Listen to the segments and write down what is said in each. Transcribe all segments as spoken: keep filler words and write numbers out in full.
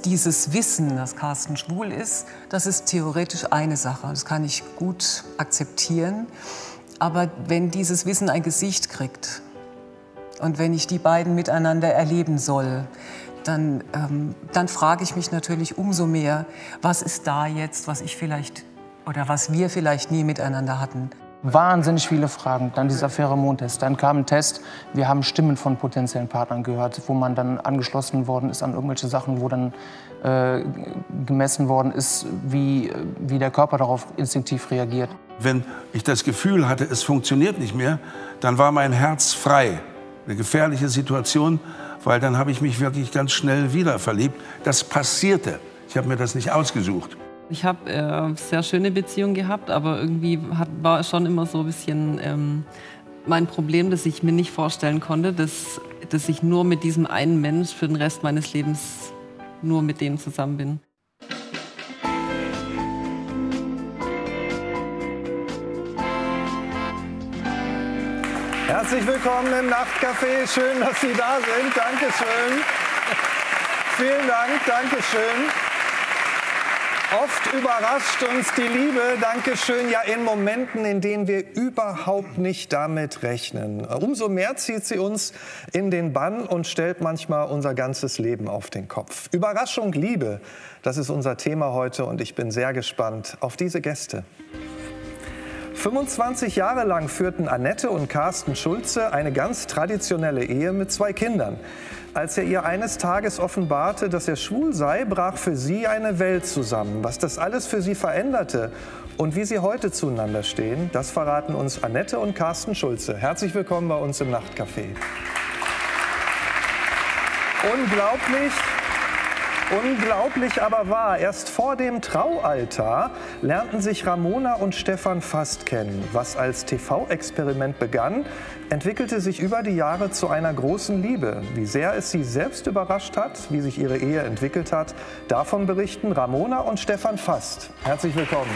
dieses Wissen, dass Carsten schwul ist, das ist theoretisch eine Sache. Das kann ich gut akzeptieren. Aber wenn dieses Wissen ein Gesicht kriegt und wenn ich die beiden miteinander erleben soll, dann, ähm, dann frage ich mich natürlich umso mehr, was ist da jetzt, was ich vielleicht oder was wir vielleicht nie miteinander hatten. Wahnsinnig viele Fragen. Dann dieser Pheromon-Test. Dann kam ein Test. Wir haben Stimmen von potenziellen Partnern gehört, wo man dann angeschlossen worden ist an irgendwelche Sachen, wo dann äh, gemessen worden ist, wie, wie der Körper darauf instinktiv reagiert. Wenn ich das Gefühl hatte, es funktioniert nicht mehr, dann war mein Herz frei. Eine gefährliche Situation, weil dann habe ich mich wirklich ganz schnell wieder verliebt. Das passierte. Ich habe mir das nicht ausgesucht. Ich habe äh, sehr schöne Beziehungen gehabt, aber irgendwie hat, war schon immer so ein bisschen ähm, mein Problem, dass ich mir nicht vorstellen konnte, dass, dass ich nur mit diesem einen Mensch für den Rest meines Lebens nur mit dem zusammen bin. Herzlich willkommen im Nachtcafé. Schön, dass Sie da sind. Dankeschön. Vielen Dank. Dankeschön. Oft überrascht uns die Liebe, Dankeschön, ja in Momenten, in denen wir überhaupt nicht damit rechnen. Umso mehr zieht sie uns in den Bann und stellt manchmal unser ganzes Leben auf den Kopf. Überraschung, Liebe, das ist unser Thema heute und ich bin sehr gespannt auf diese Gäste. fünfundzwanzig Jahre lang führten Annette und Carsten Schulze eine ganz traditionelle Ehe mit zwei Kindern. Als er ihr eines Tages offenbarte, dass er schwul sei, brach für sie eine Welt zusammen. Was das alles für sie veränderte und wie sie heute zueinander stehen, das verraten uns Annette und Carsten Schulze. Herzlich willkommen bei uns im Nachtcafé. Unglaublich. Unglaublich aber wahr, erst vor dem Traualtar lernten sich Ramona und Stefan Fast kennen. Was als T V-Experiment begann, entwickelte sich über die Jahre zu einer großen Liebe. Wie sehr es sie selbst überrascht hat, wie sich ihre Ehe entwickelt hat, davon berichten Ramona und Stefan Fast. Herzlich willkommen.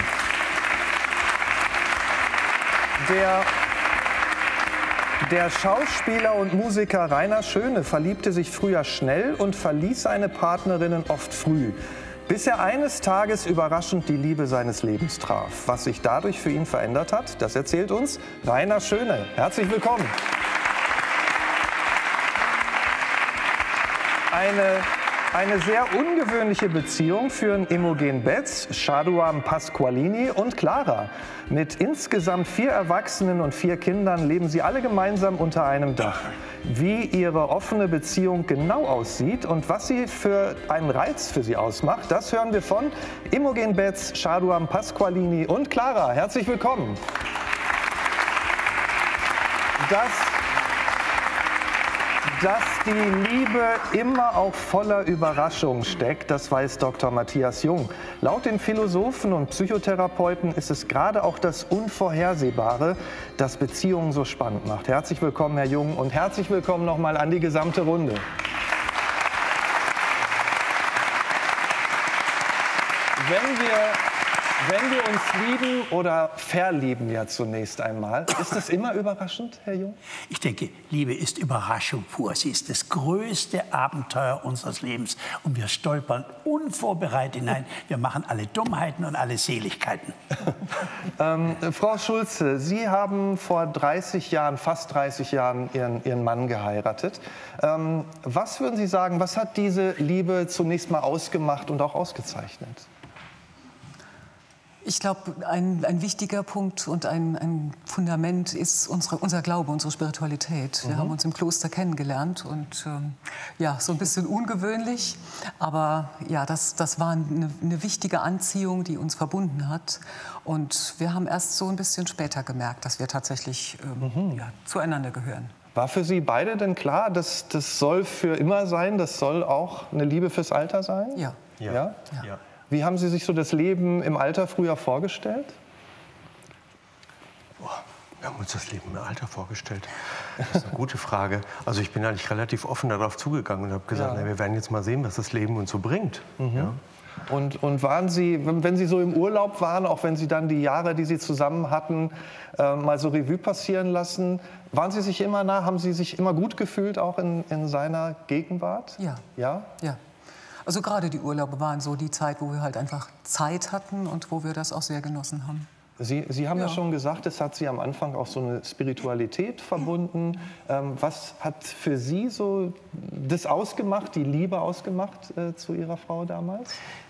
Der Der Schauspieler und Musiker Rainer Schöne verliebte sich früher schnell und verließ seine Partnerinnen oft früh, bis er eines Tages überraschend die Liebe seines Lebens traf. Was sich dadurch für ihn verändert hat, das erzählt uns Rainer Schöne. Herzlich willkommen. Eine Eine sehr ungewöhnliche Beziehung führen Imogen Betz, Shaduam Pasqualini und Clara. Mit insgesamt vier Erwachsenen und vier Kindern leben sie alle gemeinsam unter einem Dach. Wie ihre offene Beziehung genau aussieht und was sie für einen Reiz für sie ausmacht, das hören wir von Imogen Betz, Shaduam Pasqualini und Clara. Herzlich willkommen. Das Dass die Liebe immer auch voller Überraschung steckt, das weiß Doktor Matthias Jung. Laut den Philosophen und Psychotherapeuten ist es gerade auch das Unvorhersehbare, das Beziehungen so spannend macht. Herzlich willkommen, Herr Jung, und herzlich willkommen nochmal an die gesamte Runde. Wenn wir, wenn wir uns lieben oder verlieben ja zunächst einmal, ist das immer überraschend, Herr Jung? Ich denke, Liebe ist Überraschung pur. Sie ist das größte Abenteuer unseres Lebens. Und wir stolpern unvorbereitet hinein. Wir machen alle Dummheiten und alle Seligkeiten. ähm, Frau Schulze, Sie haben vor dreißig Jahren, fast dreißig Jahren Ihren, Ihren Mann geheiratet. Ähm, was würden Sie sagen, was hat diese Liebe zunächst mal ausgemacht und auch ausgezeichnet? Ich glaube, ein, ein wichtiger Punkt und ein, ein Fundament ist unsere, unser Glaube, unsere Spiritualität. Wir mhm. haben uns im Kloster kennengelernt und ähm, ja, so ein bisschen ungewöhnlich. Aber ja, das, das war eine, eine wichtige Anziehung, die uns verbunden hat. Und wir haben erst so ein bisschen später gemerkt, dass wir tatsächlich ähm, mhm. ja, zueinander gehören. War für Sie beide denn klar, dass das soll für immer sein, das soll auch eine Liebe fürs Alter sein? Ja. Ja? ja. ja. Wie haben Sie sich so das Leben im Alter früher vorgestellt? Boah, wir haben uns das Leben im Alter vorgestellt. Das ist eine gute Frage. Also ich bin eigentlich relativ offen darauf zugegangen und habe gesagt, ja. na, wir werden jetzt mal sehen, was das Leben uns so bringt. Mhm. Ja. Und, und waren Sie, wenn Sie so im Urlaub waren, auch wenn Sie dann die Jahre, die Sie zusammen hatten, äh, mal so Revue passieren lassen, waren Sie sich immer nah, haben Sie sich immer gut gefühlt, auch in, in seiner Gegenwart? Ja. Ja? Ja. Also gerade die Urlaube waren so die Zeit, wo wir halt einfach Zeit hatten und wo wir das auch sehr genossen haben. Sie, Sie haben ja. Ja. schon gesagt, es hat Sie am Anfang auch so eine Spiritualität verbunden. Ähm, was hat für Sie so das ausgemacht, die Liebe ausgemacht äh, zu Ihrer Frau damals?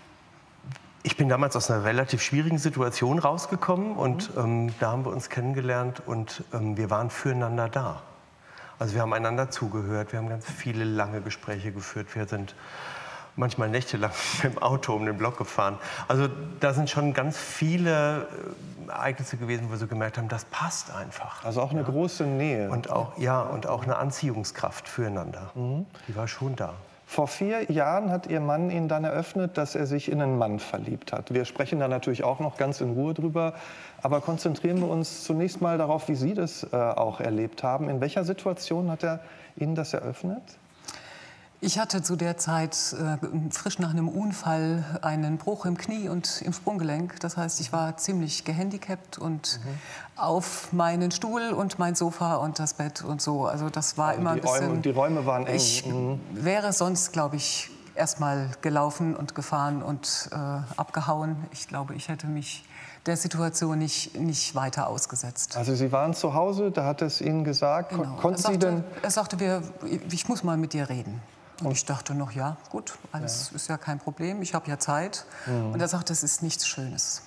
Ich bin damals aus einer relativ schwierigen Situation rausgekommen und ähm, da haben wir uns kennengelernt und ähm, wir waren füreinander da. Also wir haben einander zugehört, wir haben ganz viele lange Gespräche geführt, wir sind manchmal nächtelang mit dem Auto um den Block gefahren. Also da sind schon ganz viele Ereignisse gewesen, wo wir so gemerkt haben, das passt einfach. Also auch eine ja. große Nähe. Und auch, ja, und auch eine Anziehungskraft füreinander. Mhm. Die war schon da. Vor vier Jahren hat Ihr Mann Ihnen dann eröffnet, dass er sich in einen Mann verliebt hat. Wir sprechen da natürlich auch noch ganz in Ruhe drüber. Aber konzentrieren wir uns zunächst mal darauf, wie Sie das äh, auch erlebt haben. In welcher Situation hat er Ihnen das eröffnet? Ich hatte zu der Zeit äh, frisch nach einem Unfall einen Bruch im Knie und im Sprunggelenk. Das heißt, ich war ziemlich gehandicapt und mhm. auf meinen Stuhl und mein Sofa und das Bett und so. Also das war also immer ein bisschen... Räume, die Räume waren eng. Ich mhm. wäre sonst, glaube ich, erst mal gelaufen und gefahren und äh, abgehauen. Ich glaube, ich hätte mich der Situation nicht, nicht weiter ausgesetzt. Also Sie waren zu Hause, da hat es Ihnen gesagt. Genau. Konnten er sagte, Sie denn... Er sagte, wir, ich muss mal mit dir reden. Und ich dachte noch, ja, gut, alles ja. ist ja kein Problem, ich habe ja Zeit. Mhm. Und er sagte, es ist nichts Schönes.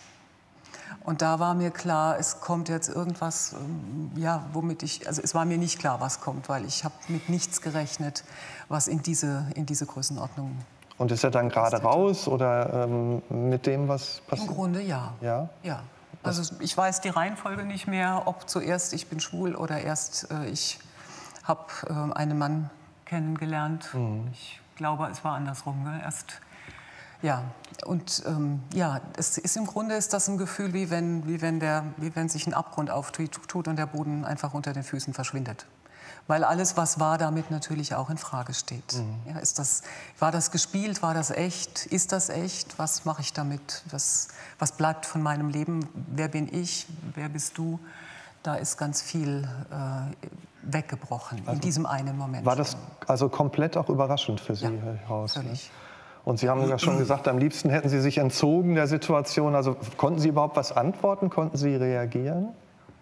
Und da war mir klar, es kommt jetzt irgendwas, ja, womit ich, also es war mir nicht klar, was kommt, weil ich habe mit nichts gerechnet, was in diese, in diese Größenordnung. Und ist er dann gerade raus oder ähm, mit dem, was passiert? Im Grunde ja. Ja? Ja. Also ich weiß die Reihenfolge nicht mehr, ob zuerst ich bin schwul oder erst äh, ich habe äh, einen Mann kennengelernt. Mhm. Ich glaube, es war andersrum. Gell? Erst, ja, und ähm, ja, es ist im Grunde ist das ein Gefühl, wie wenn, wie wenn, der, wie wenn sich ein Abgrund auftut und der Boden einfach unter den Füßen verschwindet. Weil alles, was war, damit natürlich auch in Frage steht. Mhm. Ja, ist das, war das gespielt? War das echt? Ist das echt? Was mache ich damit? Was, was bleibt von meinem Leben? Wer bin ich? Wer bist du? Da ist ganz viel äh, weggebrochen also in diesem einen Moment. War das also komplett auch überraschend für Sie, ja, Herr Haus? Völlig. Und Sie haben ja schon gesagt, am liebsten hätten Sie sich entzogen der Situation. Also konnten Sie überhaupt was antworten? Konnten Sie reagieren?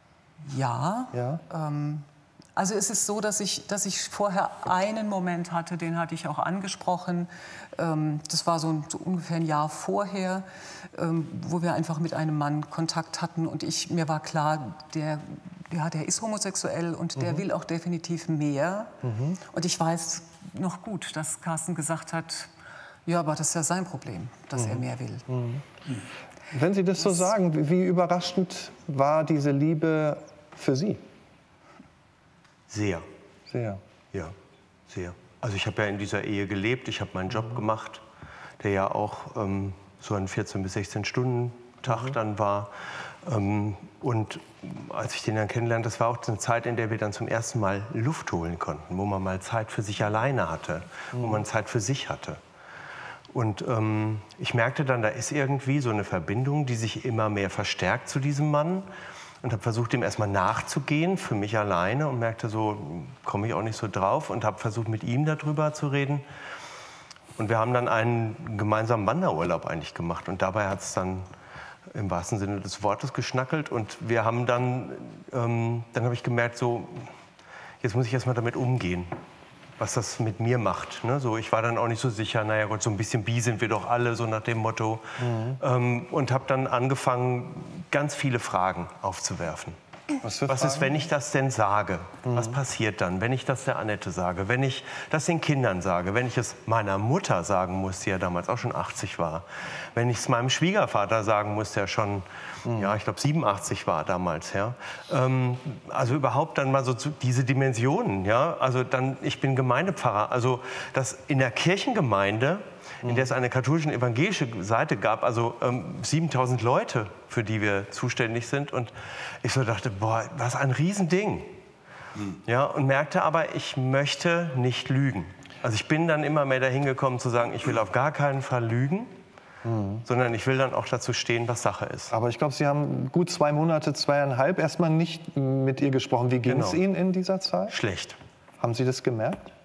Ja. ja? Ähm, also es ist so, dass ich, dass ich vorher einen Moment hatte, den hatte ich auch angesprochen. Ähm, das war so, ein, so ungefähr ein Jahr vorher, ähm, wo wir einfach mit einem Mann Kontakt hatten. Und ich, mir war klar, der, ja, der ist homosexuell und der mhm. will auch definitiv mehr. Mhm. Und ich weiß noch gut, dass Carsten gesagt hat, ja, aber das ist ja sein Problem, dass mhm. er mehr will. Mhm. Wenn Sie das so sagen, wie überraschend war diese Liebe für Sie? Sehr. Sehr? Ja, sehr. Also ich habe ja in dieser Ehe gelebt, ich habe meinen Job mhm. gemacht, der ja auch ähm, so ein vierzehn bis sechzehn Stunden Tag mhm. dann war. Ähm, und als ich den dann kennenlernte, das war auch eine Zeit, in der wir dann zum ersten Mal Luft holen konnten, wo man mal Zeit für sich alleine hatte, mhm. wo man Zeit für sich hatte. Und ähm, ich merkte dann, da ist irgendwie so eine Verbindung, die sich immer mehr verstärkt zu diesem Mann. Und habe versucht, ihm erstmal nachzugehen, für mich alleine. Und merkte so, komme ich auch nicht so drauf. Und habe versucht, mit ihm darüber zu reden. Und wir haben dann einen gemeinsamen Wanderurlaub eigentlich gemacht. Und dabei hat es dann im wahrsten Sinne des Wortes geschnackelt. Und wir haben dann, ähm, dann habe ich gemerkt, so, jetzt muss ich erstmal damit umgehen, was das mit mir macht. Ne? So, ich war dann auch nicht so sicher, naja Gott, so ein bisschen bi sind wir doch alle, so nach dem Motto. Mhm. Ähm, und habe dann angefangen, ganz viele Fragen aufzuwerfen. Was, was ist, wenn ich das denn sage? Mhm. Was passiert dann, wenn ich das der Annette sage? Wenn ich das den Kindern sage? Wenn ich es meiner Mutter sagen muss, die ja damals auch schon achtzig war? Wenn ich es meinem Schwiegervater sagen muss, der schon, mhm. ja, ich glaube siebenundachtzig war damals, ja? Ähm, also überhaupt dann mal so zu, diese Dimensionen, ja? Also dann, ich bin Gemeindepfarrer, also das in der Kirchengemeinde, in der es eine katholische und evangelische Seite gab, also ähm, siebentausend Leute, für die wir zuständig sind. Und ich so dachte, boah, was ein Riesending. Mhm. Ja, und merkte aber, ich möchte nicht lügen. Also ich bin dann immer mehr dahin gekommen zu sagen, ich will auf gar keinen Fall lügen, mhm. sondern ich will dann auch dazu stehen, was Sache ist. Aber ich glaube, Sie haben gut zwei Monate, zweieinhalb erstmal nicht mit ihr gesprochen. Wie ging es genau. Ihnen in dieser Zeit? Schlecht. Haben Sie das gemerkt?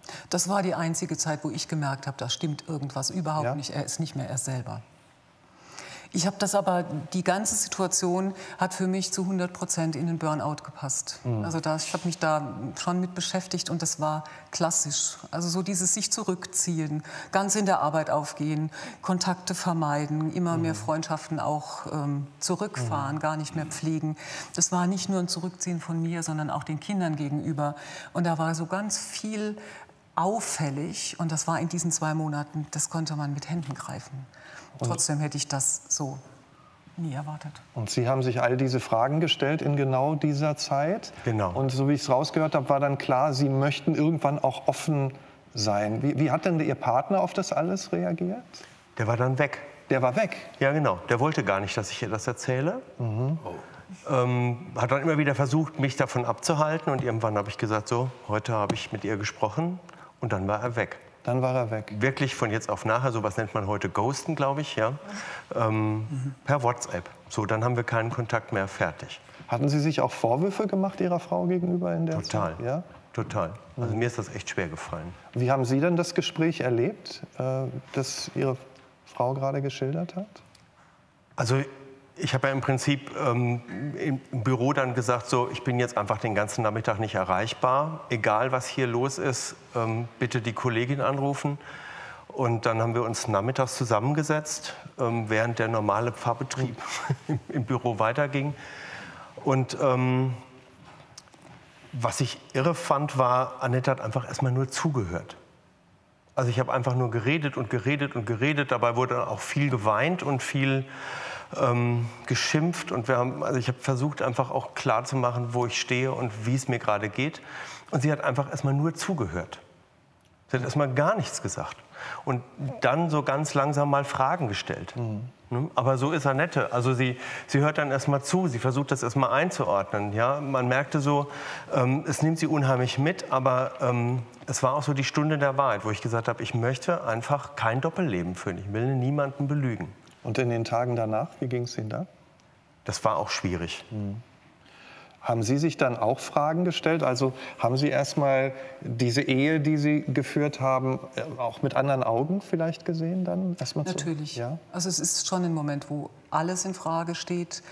Das war die einzige Zeit, wo ich gemerkt habe, da stimmt irgendwas überhaupt Ja. nicht. Er ist nicht mehr er selber. Ich habe das aber, die ganze Situation hat für mich zu hundert Prozent in den Burnout gepasst. Mhm. Also da, ich habe mich da schon mit beschäftigt und das war klassisch. Also so dieses sich zurückziehen, ganz in der Arbeit aufgehen, Kontakte vermeiden, immer mhm. mehr Freundschaften auch ähm, zurückfahren, mhm. gar nicht mehr pflegen. Das war nicht nur ein Zurückziehen von mir, sondern auch den Kindern gegenüber. Und da war so ganz viel auffällig und das war in diesen zwei Monaten, das konnte man mit Händen greifen. Und trotzdem hätte ich das so nie erwartet. Und Sie haben sich all diese Fragen gestellt in genau dieser Zeit. Genau. Und so wie ich es rausgehört habe, war dann klar, Sie möchten irgendwann auch offen sein. Wie, wie hat denn Ihr Partner auf das alles reagiert? Der war dann weg. Der war weg? Ja, genau. Der wollte gar nicht, dass ich ihr das erzähle. Mhm. Oh. Ähm, hat dann immer wieder versucht, mich davon abzuhalten. Und irgendwann habe ich gesagt, so, heute habe ich mit ihr gesprochen. Und dann war er weg. Dann war er weg. Wirklich von jetzt auf nachher, sowas nennt man heute Ghosten, glaube ich, ja. Ähm, mhm. Per WhatsApp. So, dann haben wir keinen Kontakt mehr, fertig. Hatten Sie sich auch Vorwürfe gemacht Ihrer Frau gegenüber in der Total. Zeit? Ja? Total. Also mhm. mir ist das echt schwer gefallen. Wie haben Sie denn das Gespräch erlebt, äh, das Ihre Frau gerade geschildert hat? Also ich habe ja im Prinzip ähm, im Büro dann gesagt, so, ich bin jetzt einfach den ganzen Nachmittag nicht erreichbar. Egal, was hier los ist, ähm, bitte die Kollegin anrufen. Und dann haben wir uns nachmittags zusammengesetzt, ähm, während der normale Pfarrbetrieb im, im Büro weiterging. Und ähm, was ich irre fand, war, Annette hat einfach erstmal nur zugehört. Also ich habe einfach nur geredet und geredet und geredet. Dabei wurde auch viel geweint und viel ähm, geschimpft. Und wir haben, also ich habe versucht, einfach auch klar zu machen, wo ich stehe und wie es mir gerade geht. Und sie hat einfach erstmal nur zugehört. Sie hat erstmal gar nichts gesagt. Und dann so ganz langsam mal Fragen gestellt. Mhm. Aber so ist Annette. Also sie, sie hört dann erstmal zu, sie versucht das erstmal einzuordnen. Ja? Man merkte so, ähm, es nimmt sie unheimlich mit, aber ähm, es war auch so die Stunde der Wahrheit, wo ich gesagt habe, ich möchte einfach kein Doppelleben führen. Ich will niemanden belügen. Und in den Tagen danach, wie ging es Ihnen da? Das war auch schwierig. Mhm. Haben Sie sich dann auch Fragen gestellt? Also haben Sie erstmal diese Ehe, die Sie geführt haben, auch mit anderen Augen vielleicht gesehen dann? Erstmal Natürlich. Zu, ja? Also es ist schon ein Moment, wo alles in Frage steht,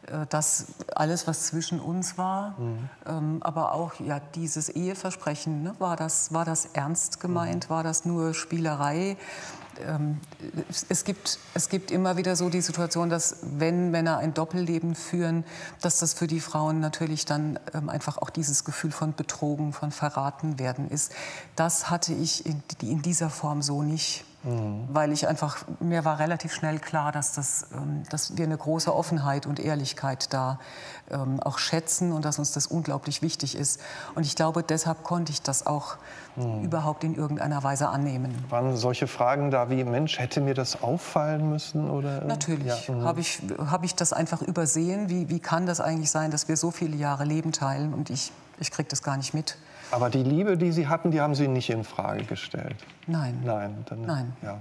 das alles, was zwischen uns war, mhm. ähm, aber auch ja dieses Eheversprechen, ne? war das war das ernst gemeint, mhm. war das nur Spielerei? Ähm, es, es gibt es gibt immer wieder so die Situation, dass wenn Männer ein Doppelleben führen, dass das für die Frauen natürlich dann ähm, einfach auch dieses Gefühl von betrogen, von verraten werden ist. Das hatte ich in, in dieser Form so nicht. Mhm. Weil ich einfach, mir war relativ schnell klar, dass, das, ähm, dass wir eine große Offenheit und Ehrlichkeit da ähm, auch schätzen und dass uns das unglaublich wichtig ist. Und ich glaube, deshalb konnte ich das auch mhm. überhaupt in irgendeiner Weise annehmen. Waren solche Fragen da wie, Mensch, hätte mir das auffallen müssen? Oder? Natürlich. Ja. Mhm. Habe ich, hab ich das einfach übersehen. Wie, wie kann das eigentlich sein, dass wir so viele Jahre Leben teilen und ich, ich kriege das gar nicht mit. Aber die Liebe, die Sie hatten, die haben Sie nicht in Frage gestellt? Nein. Nein. Dann, Nein. Ja.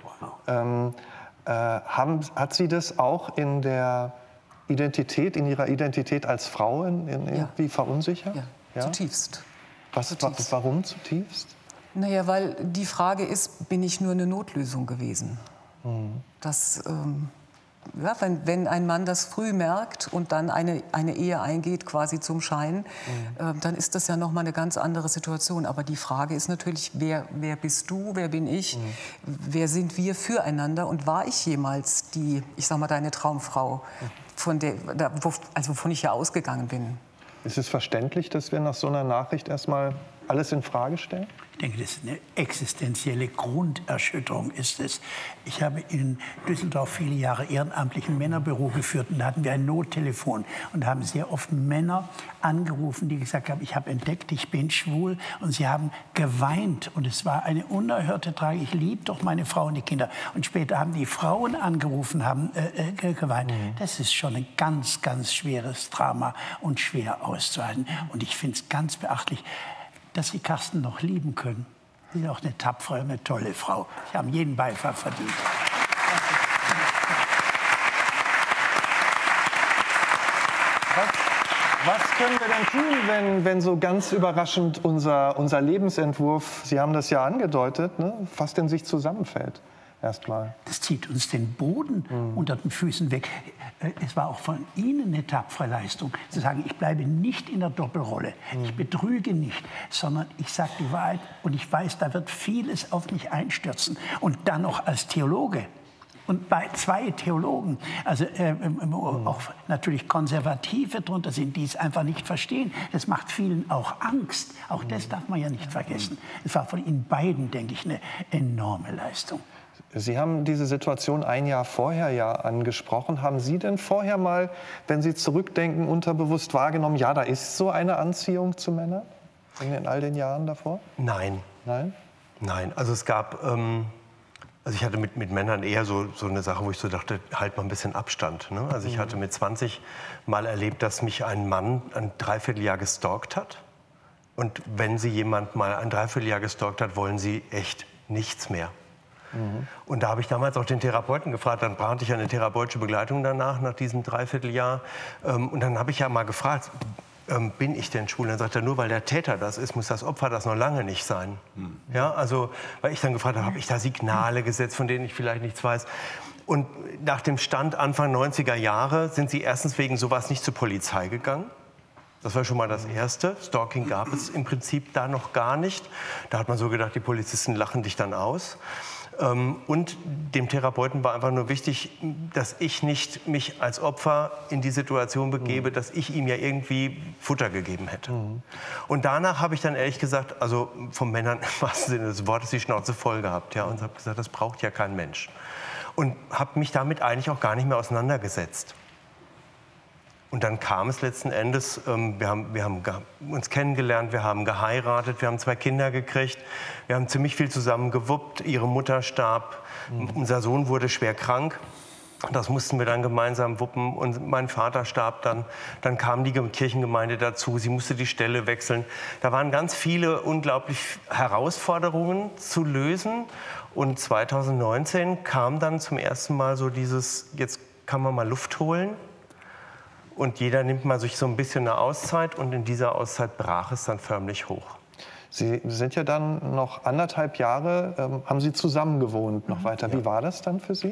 Ähm, äh, haben, hat Sie das auch in der Identität, in Ihrer Identität als Frau in, in irgendwie ja. verunsichert? Ja, ja? zutiefst. Was, zutiefst. Warum zutiefst? Naja, weil die Frage ist, bin ich nur eine Notlösung gewesen? Mhm. Das... Ähm, Ja, wenn, wenn ein Mann das früh merkt und dann eine, eine Ehe eingeht, quasi zum Schein, mhm. äh, dann ist das ja noch mal eine ganz andere Situation. Aber die Frage ist natürlich, wer, wer bist du, wer bin ich, mhm. wer sind wir füreinander und war ich jemals die, ich sag mal, deine Traumfrau, von der, also wovon ich ja ausgegangen bin? Ist es verständlich, dass wir nach so einer Nachricht erstmal alles in Frage stellen? Ich denke, das ist eine existenzielle Grunderschütterung ist es. Ich habe in Düsseldorf viele Jahre ehrenamtlich ein Männerbüro geführt und da hatten wir ein Nottelefon und haben sehr oft Männer angerufen, die gesagt haben, ich habe entdeckt, ich bin schwul und sie haben geweint und es war eine unerhörte Tragik. Ich liebe doch meine Frau und die Kinder und später haben die Frauen angerufen, haben äh, äh, geweint. Mhm. Das ist schon ein ganz, ganz schweres Drama und schwer auszuhalten und ich finde es ganz beachtlich, dass Sie Carsten noch lieben können. Sie ist auch eine tapfere, eine tolle Frau. Sie haben jeden Beifall verdient. Was, Was können wir denn tun, wenn, wenn so ganz überraschend unser, unser Lebensentwurf, Sie haben das ja angedeutet, ne, fast in sich zusammenfällt? Erstmal. Das zieht uns den Boden mhm. unter den Füßen weg. Es war auch von Ihnen eine tapfere Leistung, zu sagen, ich bleibe nicht in der Doppelrolle. Mhm. Ich betrüge nicht, sondern ich sage die Wahrheit und ich weiß, da wird vieles auf mich einstürzen. Und dann noch als Theologe. Und bei zwei Theologen, also äh, wo mhm. auch natürlich Konservative drunter sind, die es einfach nicht verstehen. Das macht vielen auch Angst. Auch mhm. das darf man ja nicht vergessen. Es war von Ihnen beiden, denke ich, eine enorme Leistung. Sie haben diese Situation ein Jahr vorher ja angesprochen. Haben Sie denn vorher mal, wenn Sie zurückdenken, unterbewusst wahrgenommen, ja, da ist so eine Anziehung zu Männern in all den Jahren davor? Nein. Nein? Nein, also es gab, ähm, also ich hatte mit, mit Männern eher so, so eine Sache, wo ich so dachte, halt mal ein bisschen Abstand. Ne? Also ich hatte mit zwanzig mal erlebt, dass mich ein Mann ein Dreivierteljahr gestalkt hat. Und wenn Sie jemand mal ein Dreivierteljahr gestalkt hat, wollen Sie echt nichts mehr. Mhm. Und da habe ich damals auch den Therapeuten gefragt, dann brauchte ich eine therapeutische Begleitung danach, nach diesem Dreivierteljahr. Und dann habe ich ja mal gefragt, bin ich denn schwul? Dann sagt er, nur weil der Täter das ist, muss das Opfer das noch lange nicht sein. Mhm. Ja, also, weil ich dann gefragt habe, habe ich da Signale gesetzt, von denen ich vielleicht nichts weiß? Und nach dem Stand Anfang neunziger Jahre sind sie erstens wegen sowas nicht zur Polizei gegangen. Das war schon mal das Erste. Stalking gab es im Prinzip da noch gar nicht. Da hat man so gedacht, die Polizisten lachen dich dann aus. Und dem Therapeuten war einfach nur wichtig, dass ich nicht mich als Opfer in die Situation begebe, dass ich ihm ja irgendwie Futter gegeben hätte. Mhm. Und danach habe ich dann ehrlich gesagt, also von Männern im wahrsten Sinne des Wortes, die Schnauze voll gehabt. Ja, und habe gesagt, das braucht ja kein Mensch. Und habe mich damit eigentlich auch gar nicht mehr auseinandergesetzt. Und dann kam es letzten Endes, ähm, wir haben, wir haben uns kennengelernt, wir haben geheiratet, wir haben zwei Kinder gekriegt, wir haben ziemlich viel zusammen gewuppt, ihre Mutter starb, mhm. unser Sohn wurde schwer krank. Das mussten wir dann gemeinsam wuppen und mein Vater starb dann. Dann kam die Kirchengemeinde dazu, sie musste die Stelle wechseln. Da waren ganz viele unglaublich Herausforderungen zu lösen. Und zweitausendneunzehn kam dann zum ersten Mal so dieses, jetzt kann man mal Luft holen. Und jeder nimmt mal sich so ein bisschen eine Auszeit und in dieser Auszeit brach es dann förmlich hoch. Sie sind ja dann noch anderthalb Jahre, ähm, haben Sie zusammen gewohnt noch weiter. Wie ja. war das dann für Sie?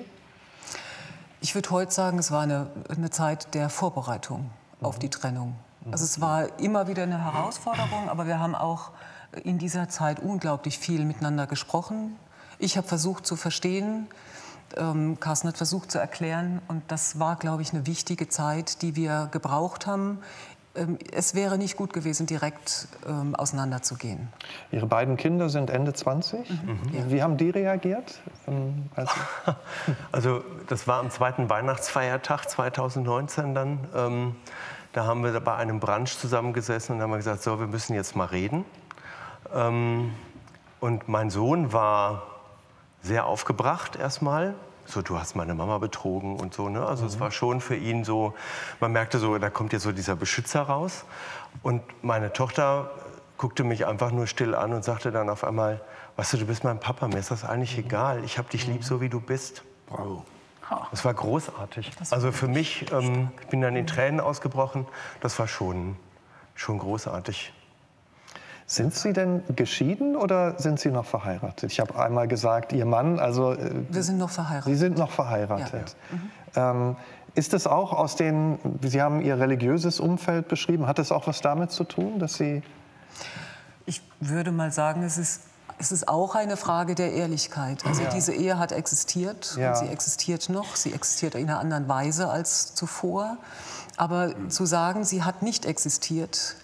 Ich würde heute sagen, es war eine, eine Zeit der Vorbereitung mhm. auf die Trennung. Also es war immer wieder eine Herausforderung, aber wir haben auch in dieser Zeit unglaublich viel miteinander gesprochen. Ich habe versucht zu verstehen, Ähm, Carsten hat versucht zu erklären und das war, glaube ich, eine wichtige Zeit, die wir gebraucht haben. Ähm, es wäre nicht gut gewesen, direkt ähm, auseinanderzugehen. Ihre beiden Kinder sind Ende zwanzig. Mhm. Ja. Wie haben die reagiert? Ähm, also, also das war am zweiten Weihnachtsfeiertag zweitausendneunzehn dann. Ähm, da haben wir bei einem Brunch zusammengesessen und haben gesagt, so, wir müssen jetzt mal reden. Ähm, und mein Sohn war sehr aufgebracht erstmal. So, du hast meine Mama betrogen und so. Ne? Also mhm. es war schon für ihn so, man merkte so, da kommt jetzt so dieser Beschützer raus. Und meine Tochter guckte mich einfach nur still an und sagte dann auf einmal, weißt du, du bist mein Papa, mir ist das eigentlich mhm. egal. Ich habe dich lieb, so wie du bist. Wow. Das war großartig. Das war also für mich, ähm, ich bin dann in Tränen ausgebrochen. Das war schon, schon großartig. Sind Sie denn geschieden oder sind Sie noch verheiratet? Ich habe einmal gesagt, Ihr Mann, also... Äh, Wir sind noch verheiratet. Sie sind noch verheiratet. Ja. Mhm. Ähm, ist es auch aus den... Sie haben Ihr religiöses Umfeld beschrieben. Hat es auch was damit zu tun, dass Sie... Ich würde mal sagen, es ist, es ist auch eine Frage der Ehrlichkeit. Also ja. diese Ehe hat existiert ja. und sie existiert noch. Sie existiert in einer anderen Weise als zuvor. Aber mhm. zu sagen, sie hat nicht existiert...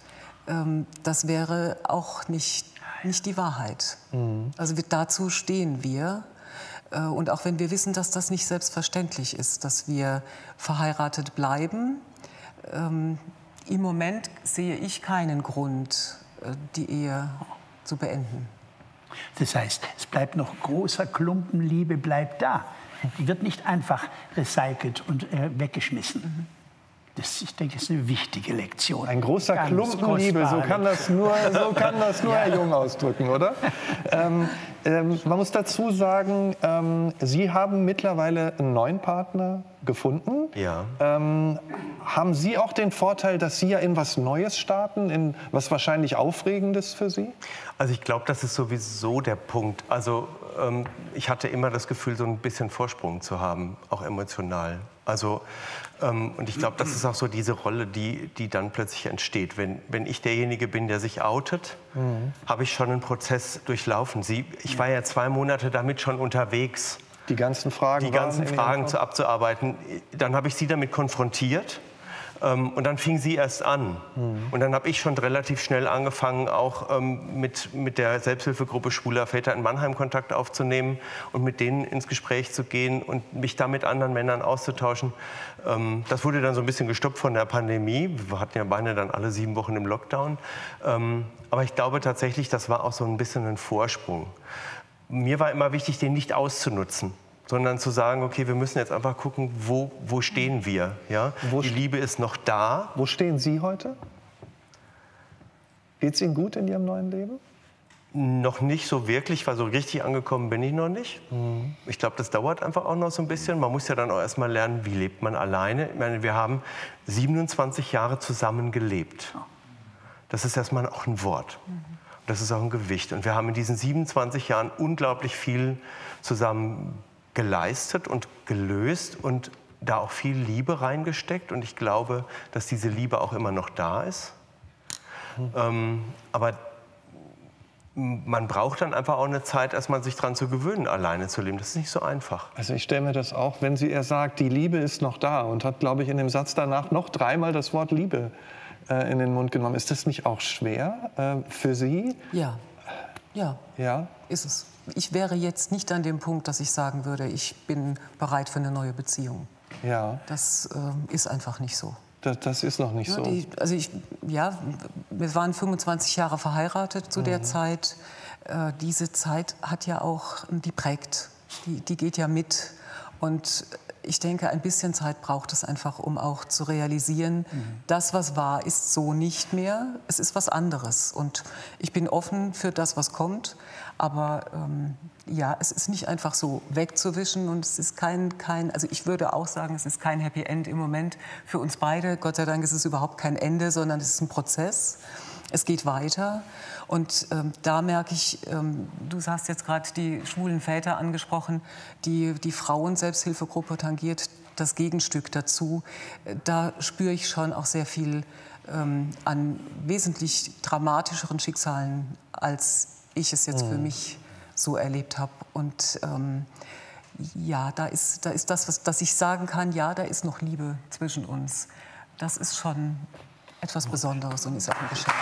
das wäre auch nicht, nicht die Wahrheit. Mhm. Also wir, dazu stehen wir. Und auch wenn wir wissen, dass das nicht selbstverständlich ist, dass wir verheiratet bleiben, ähm, im Moment sehe ich keinen Grund, die Ehe zu beenden. Das heißt, es bleibt noch großer Klumpen Liebe bleibt da. Die wird nicht einfach recycelt und äh, weggeschmissen. Mhm. Das, ich denke, das ist eine wichtige Lektion. Ein großer Ganz Klumpen Liebe, so kann das nur, so kann das nur ja. Herr Jung ausdrücken, oder? ähm, ähm, man muss dazu sagen, ähm, Sie haben mittlerweile einen neuen Partner, gefunden. Ja. Ähm, haben Sie auch den Vorteil, dass Sie ja in was Neues starten, in was wahrscheinlich Aufregendes für Sie? Also ich glaube, das ist sowieso der Punkt. Also ähm, ich hatte immer das Gefühl, so ein bisschen Vorsprung zu haben, auch emotional. Also ähm, und ich glaube, das ist auch so diese Rolle, die, die dann plötzlich entsteht. Wenn, wenn ich derjenige bin, der sich outet, mhm. habe ich schon einen Prozess durchlaufen. Sie, ich war ja zwei Monate damit schon unterwegs. Die ganzen Fragen, die ganzen Fragen zu abzuarbeiten. Dann habe ich sie damit konfrontiert ähm, und dann fing sie erst an. Mhm. Und dann habe ich schon relativ schnell angefangen, auch ähm, mit, mit der Selbsthilfegruppe Schwuler Väter in Mannheim Kontakt aufzunehmen und mit denen ins Gespräch zu gehen und mich da mit anderen Männern auszutauschen. Ähm, das wurde dann so ein bisschen gestoppt von der Pandemie. Wir hatten ja beinahe dann alle sieben Wochen im Lockdown. Ähm, aber ich glaube tatsächlich, das war auch so ein bisschen ein Vorsprung. Mir war immer wichtig, den nicht auszunutzen, sondern zu sagen, okay, wir müssen jetzt einfach gucken, wo, wo stehen wir. Ja? Wo Die Liebe ist noch da. Wo stehen Sie heute? Geht es Ihnen gut in Ihrem neuen Leben? Noch nicht so wirklich, weil so richtig angekommen bin ich noch nicht. Mhm. Ich glaube, das dauert einfach auch noch so ein bisschen. Man muss ja dann auch erst mal lernen, wie lebt man alleine. Ich meine, wir haben siebenundzwanzig Jahre zusammen gelebt. Das ist erst mal auch ein Wort. Mhm. Das ist auch ein Gewicht. Und wir haben in diesen siebenundzwanzig Jahren unglaublich viel zusammen geleistet und gelöst und da auch viel Liebe reingesteckt. Und ich glaube, dass diese Liebe auch immer noch da ist. Mhm. Ähm, aber man braucht dann einfach auch eine Zeit, erstmal sich daran zu gewöhnen, alleine zu leben. Das ist nicht so einfach. Also ich stelle mir das auch, wenn sie er sagt, die Liebe ist noch da und hat, glaube ich, in dem Satz danach noch dreimal das Wort Liebe in den Mund genommen. Ist das nicht auch schwer äh, für Sie? Ja. ja, ja, ist es. Ich wäre jetzt nicht an dem Punkt, dass ich sagen würde, ich bin bereit für eine neue Beziehung. Ja. Das äh, ist einfach nicht so. Das, das ist noch nicht ja, so. Die, also ich, ja, wir waren fünfundzwanzig Jahre verheiratet zu mhm. der Zeit. Äh, diese Zeit hat ja auch, die prägt, die, die geht ja mit. Und ich denke, ein bisschen Zeit braucht es einfach, um auch zu realisieren, mhm. das, was war, ist so nicht mehr. Es ist was anderes. Und ich bin offen für das, was kommt. Aber ähm, ja, es ist nicht einfach so wegzuwischen. Und es ist kein, kein, also ich würde auch sagen, es ist kein Happy End im Moment für uns beide. Gott sei Dank ist es überhaupt kein Ende, sondern es ist ein Prozess. Es geht weiter. Und ähm, da merke ich, ähm, du hast jetzt gerade die schwulen Väter angesprochen, die, die Frauen-Selbsthilfegruppe tangiert das Gegenstück dazu. Da spüre ich schon auch sehr viel ähm, an wesentlich dramatischeren Schicksalen, als ich es jetzt mhm. für mich so erlebt habe. Und ähm, ja, da ist, da ist das, was, dass ich sagen kann, ja, da ist noch Liebe zwischen uns. Das ist schon etwas Besonderes und ist auch ein Geschenk.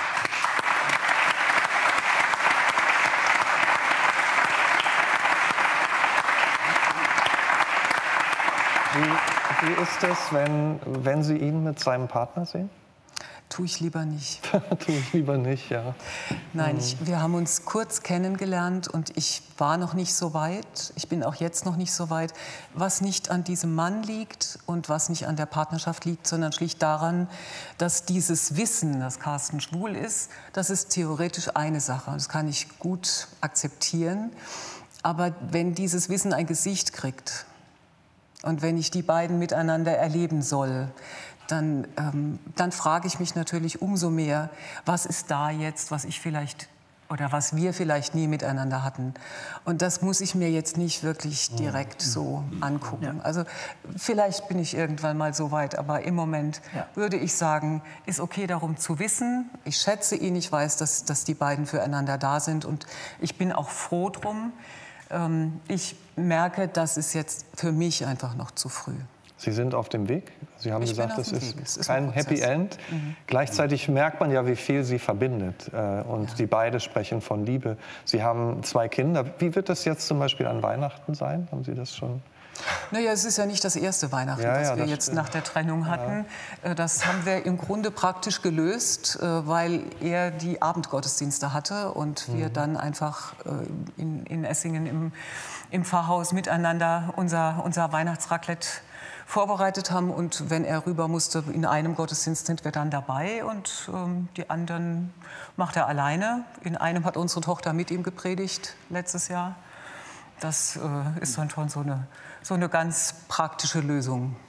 Wie, wie ist es, wenn, wenn Sie ihn mit seinem Partner sehen? Tue ich lieber nicht. Tue ich lieber nicht, ja. Nein, ich, wir haben uns kurz kennengelernt und ich war noch nicht so weit. Ich bin auch jetzt noch nicht so weit. Was nicht an diesem Mann liegt und was nicht an der Partnerschaft liegt, sondern schlicht daran, dass dieses Wissen, dass Carsten schwul ist, das ist theoretisch eine Sache. Das kann ich gut akzeptieren. Aber wenn dieses Wissen ein Gesicht kriegt und wenn ich die beiden miteinander erleben soll, Dann, ähm, dann frage ich mich natürlich umso mehr, was ist da jetzt, was ich vielleicht oder was wir vielleicht nie miteinander hatten. Und das muss ich mir jetzt nicht wirklich direkt so angucken. Ja. Also vielleicht bin ich irgendwann mal so weit, aber im Moment ja. würde ich sagen, ist okay darum zu wissen. Ich schätze ihn, ich weiß, dass, dass die beiden füreinander da sind und ich bin auch froh drum. Ähm, ich merke, das ist jetzt für mich einfach noch zu früh. Sie sind auf dem Weg. Sie haben ich gesagt, das ist, ist kein Happy End. Mhm. Gleichzeitig merkt man ja, wie viel Sie verbindet. Und ja. Sie beide sprechen von Liebe. Sie haben zwei Kinder. Wie wird das jetzt zum Beispiel an Weihnachten sein? Haben Sie das schon? Naja, es ist ja nicht das erste Weihnachten, ja, das ja, wir das jetzt stimmt. nach der Trennung hatten. Ja. Das haben wir im Grunde praktisch gelöst, weil er die Abendgottesdienste hatte und wir mhm. dann einfach in, in Essingen im, im Pfarrhaus miteinander unser, unser Weihnachtsraclette vorbereitet haben. Und wenn er rüber musste in einem Gottesdienst, sind wir dann dabei. Und ähm, die anderen macht er alleine. In einem hat unsere Tochter mit ihm gepredigt letztes Jahr. Das äh, ist dann schon so eine, so eine ganz praktische Lösung.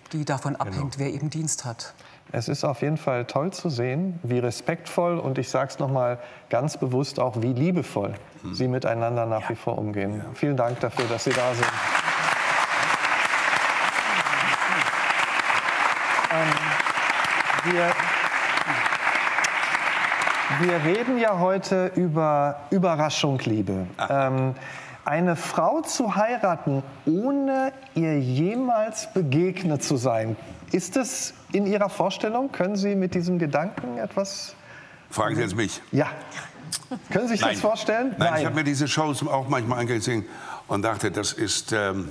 die davon abhängt, Genau. wer eben Dienst hat. Es ist auf jeden Fall toll zu sehen, wie respektvoll und ich sage es noch mal ganz bewusst auch, wie liebevoll mhm. Sie miteinander nach ja. wie vor umgehen. Ja. Vielen Dank dafür, dass Sie da sind. ähm, wir Wir reden ja heute über Überraschung, Liebe. Ähm, eine Frau zu heiraten, ohne ihr jemals begegnet zu sein, ist das in Ihrer Vorstellung? Können Sie mit diesem Gedanken etwas... Fragen Sie jetzt mich. Ja. Können Sie sich Nein. das vorstellen? Nein, Nein, ich habe mir diese Shows auch manchmal angesehen und dachte, das ist... Ähm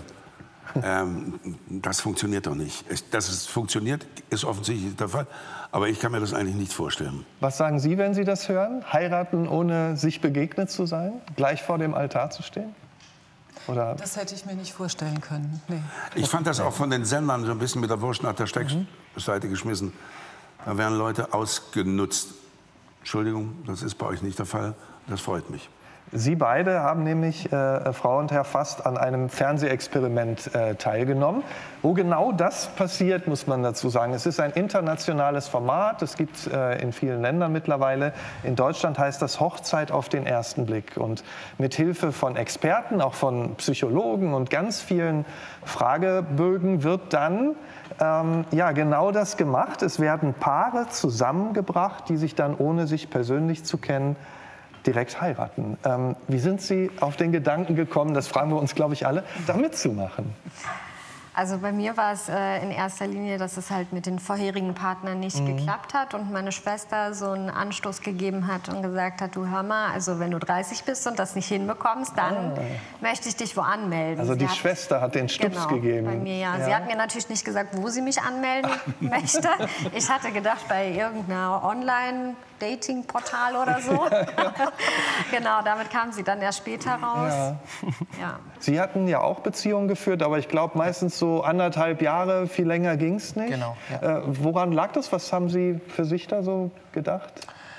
Ähm, das funktioniert doch nicht. Dass es funktioniert, ist offensichtlich der Fall. Aber ich kann mir das eigentlich nicht vorstellen. Was sagen Sie, wenn Sie das hören? Heiraten, ohne sich begegnet zu sein? Gleich vor dem Altar zu stehen? Oder? Das hätte ich mir nicht vorstellen können. Nee. Ich fand das auch von den Sendern so ein bisschen mit der Wurst nach der Steckseite geschmissen. Da werden Leute ausgenutzt. Entschuldigung, das ist bei euch nicht der Fall. Das freut mich. Sie beide haben nämlich, äh, Frau und Herr Fast, an einem Fernsehexperiment äh, teilgenommen. Wo genau das passiert, muss man dazu sagen. Es ist ein internationales Format, das gibt es äh, in vielen Ländern mittlerweile. In Deutschland heißt das Hochzeit auf den ersten Blick. Und mit Hilfe von Experten, auch von Psychologen und ganz vielen Fragebögen wird dann ähm, ja, genau das gemacht. Es werden Paare zusammengebracht, die sich dann, ohne sich persönlich zu kennen, direkt heiraten. Ähm, wie sind Sie auf den Gedanken gekommen, das fragen wir uns, glaube ich, alle, da mitzumachen? Also bei mir war es äh, in erster Linie, dass es halt mit den vorherigen Partnern nicht mhm. geklappt hat und meine Schwester so einen Anstoß gegeben hat und gesagt hat, du hör mal, also wenn du dreißig bist und das nicht hinbekommst, dann ah. möchte ich dich wo anmelden. Also sie die hat, Schwester hat den Stups genau, gegeben. Bei mir, ja. ja. Sie hat mir natürlich nicht gesagt, wo sie mich anmelden möchte. Ich hatte gedacht, bei irgendeiner Online- Dating-Portal oder so. Ja, ja. Genau, damit kam sie dann erst später raus. Ja. Ja. Sie hatten ja auch Beziehungen geführt, aber ich glaube meistens so anderthalb Jahre, viel länger ging es nicht. Genau, ja. äh, woran lag das? Was haben Sie für sich da so gedacht?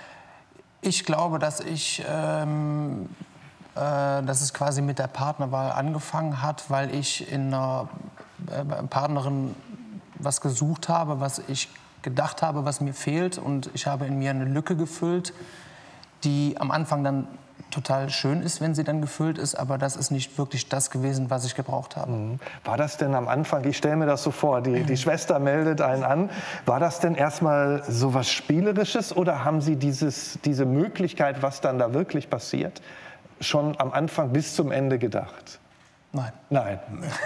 Ich glaube, dass ich, ähm, äh, dass es quasi mit der Partnerwahl angefangen hat, weil ich in einer äh, Partnerin was gesucht habe, was ich gedacht habe, was mir fehlt, und ich habe in mir eine Lücke gefüllt, die am Anfang dann total schön ist, wenn sie dann gefüllt ist, aber das ist nicht wirklich das gewesen, was ich gebraucht habe. Mhm. War das denn am Anfang, ich stelle mir das so vor, die, die Schwester meldet einen an, war das denn erstmal so was Spielerisches oder haben Sie dieses, diese Möglichkeit, was dann da wirklich passiert, schon am Anfang bis zum Ende gedacht? Nein. Nein.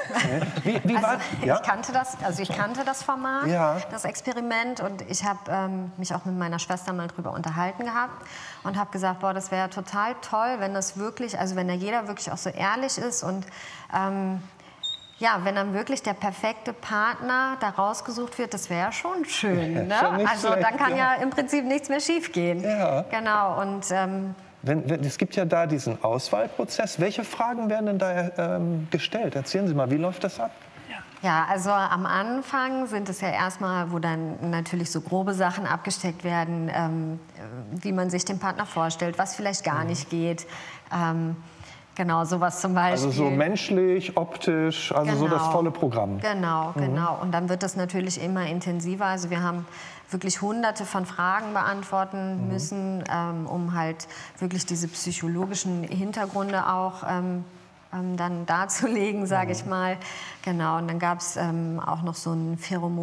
Wie, wie also, war, ja? ich kannte das, also ich kannte das Format, ja. das Experiment, und ich habe ähm, mich auch mit meiner Schwester mal drüber unterhalten gehabt und habe gesagt, boah, das wäre total toll, wenn das wirklich, also wenn da jeder wirklich auch so ehrlich ist und ähm, ja, wenn dann wirklich der perfekte Partner da rausgesucht wird, das wäre schon schön. Ne? Schon also schlecht, dann kann ja. ja im Prinzip nichts mehr schiefgehen. Ja. Genau, und ähm, Wenn, wenn, es gibt ja da diesen Auswahlprozess. Welche Fragen werden denn da ähm, gestellt? Erzählen Sie mal, wie läuft das ab? Ja, also am Anfang sind es ja erstmal, wo dann natürlich so grobe Sachen abgesteckt werden, ähm, wie man sich den Partner vorstellt, was vielleicht gar nicht geht. Ähm, genau, sowas zum Beispiel. Also so menschlich, optisch, also genau. so das volle Programm. Genau, genau. Und dann wird das natürlich immer intensiver. Also wir haben wirklich hunderte von Fragen beantworten mhm. müssen, ähm, um halt wirklich diese psychologischen Hintergründe auch ähm, ähm, dann darzulegen, sage mhm. ich mal. Genau, und dann gab es ähm, auch noch so einen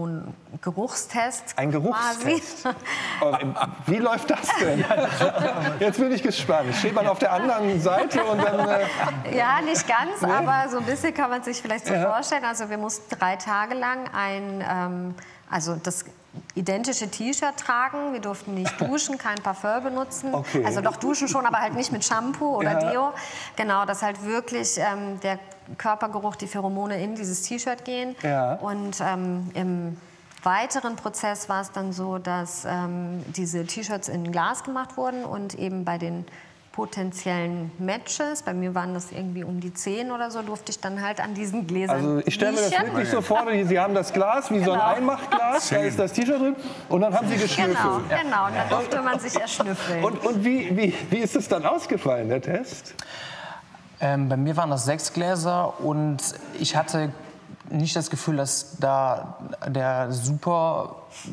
Pheromon-Geruchstest. Ein Geruchstest? Oh, wie läuft das denn? Jetzt bin ich gespannt. Steht man auf der anderen Seite und dann... Äh ja, nicht ganz, nee. aber so ein bisschen kann man sich vielleicht so ja. vorstellen. Also wir mussten drei Tage lang ein... Ähm, also das identische T-Shirt tragen. Wir durften nicht duschen, kein Parfum benutzen. Okay. Also doch duschen schon, aber halt nicht mit Shampoo oder ja. Deo. Genau, dass halt wirklich ähm, der Körpergeruch, die Pheromone in dieses T-Shirt gehen. Ja. Und ähm, im weiteren Prozess war es dann so, dass ähm, diese T-Shirts in Glas gemacht wurden und eben bei den potenziellen Matches, bei mir waren das irgendwie um die zehn oder so, durfte ich dann halt an diesen Gläsern Also ich stelle mir das wirklich so vor, Sie haben das Glas wie genau. so ein Einmachglas, da ist das T-Shirt drin und dann haben Sie geschnüffelt. Genau, genau, und dann durfte man sich erschnüffeln. Und, und wie, wie, wie ist es dann ausgefallen, der Test? Ähm, bei mir waren das sechs Gläser und ich hatte nicht das Gefühl, dass da der super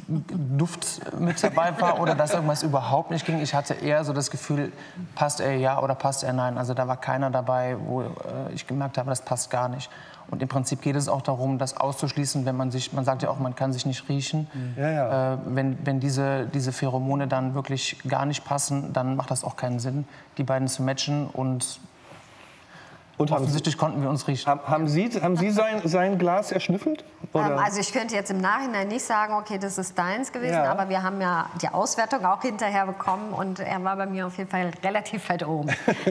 Duft mit dabei war oder dass irgendwas überhaupt nicht ging. Ich hatte eher so das Gefühl, passt er ja oder passt er nein. Also da war keiner dabei, wo äh, ich gemerkt habe, das passt gar nicht. Und im Prinzip geht es auch darum, das auszuschließen, wenn man sich, man sagt ja auch, man kann sich nicht riechen. Ja, ja. Äh, wenn wenn diese, diese Pheromone dann wirklich gar nicht passen, dann macht das auch keinen Sinn, die beiden zu matchen. Und, und offensichtlich konnten wir uns riechen. Haben Sie, haben Sie sein, sein Glas erschnüffelt? Oder? Ähm, also ich könnte jetzt im Nachhinein nicht sagen, okay, das ist deins gewesen, Ja. aber wir haben ja die Auswertung auch hinterher bekommen und er war bei mir auf jeden Fall relativ weit oben.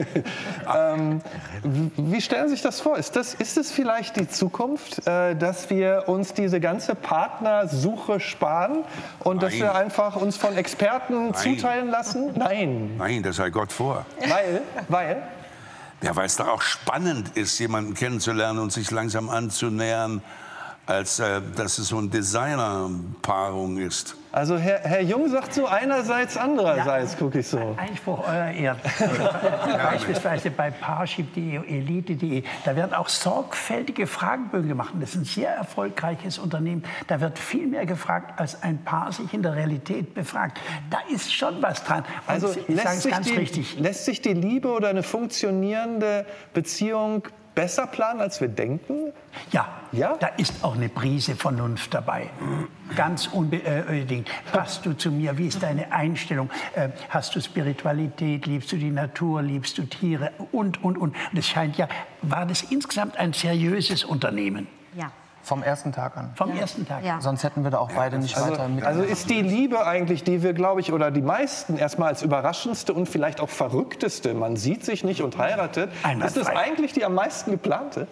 ähm, wie stellen Sie sich das vor? Ist das, ist das vielleicht die Zukunft, äh, dass wir uns diese ganze Partnersuche sparen und Nein. dass wir einfach uns von Experten Nein. zuteilen lassen? Nein. Nein, das sei Gott vor. Weil? Weil? Ja, weil es doch auch spannend ist, jemanden kennenzulernen und sich langsam anzunähern, als äh, dass es so eine Designer-Paarung ist. Also Herr, Herr Jung sagt so einerseits, andererseits, ja, gucke ich so. Einspruch, euer Ehren. Beispielsweise bei Parship punkt de, Elite punkt de, da werden auch sorgfältige Fragebögen gemacht. Das ist ein sehr erfolgreiches Unternehmen. Da wird viel mehr gefragt, als ein Paar sich in der Realität befragt. Da ist schon was dran. Und also ich lässt sich, ganz die, richtig. lässt sich die Liebe oder eine funktionierende Beziehung besser planen, als wir denken? Ja, ja? Da ist auch eine Prise Vernunft dabei. Ganz unbedingt. Passt du zu mir? Wie ist deine Einstellung? Äh, hast du Spiritualität? Liebst du die Natur? Liebst du Tiere? Und, und, und. Und es scheint ja, war das insgesamt ein seriöses Unternehmen? Ja. Vom ersten Tag an. Vom ja. ersten Tag. Ja. Sonst hätten wir da auch beide nicht also, weiter mit. Also ist die Liebe eigentlich, die wir, glaube ich, oder die meisten erstmal als überraschendste und vielleicht auch verrückteste, man sieht sich nicht und heiratet, Einmal ist das frei. eigentlich die am meisten geplante?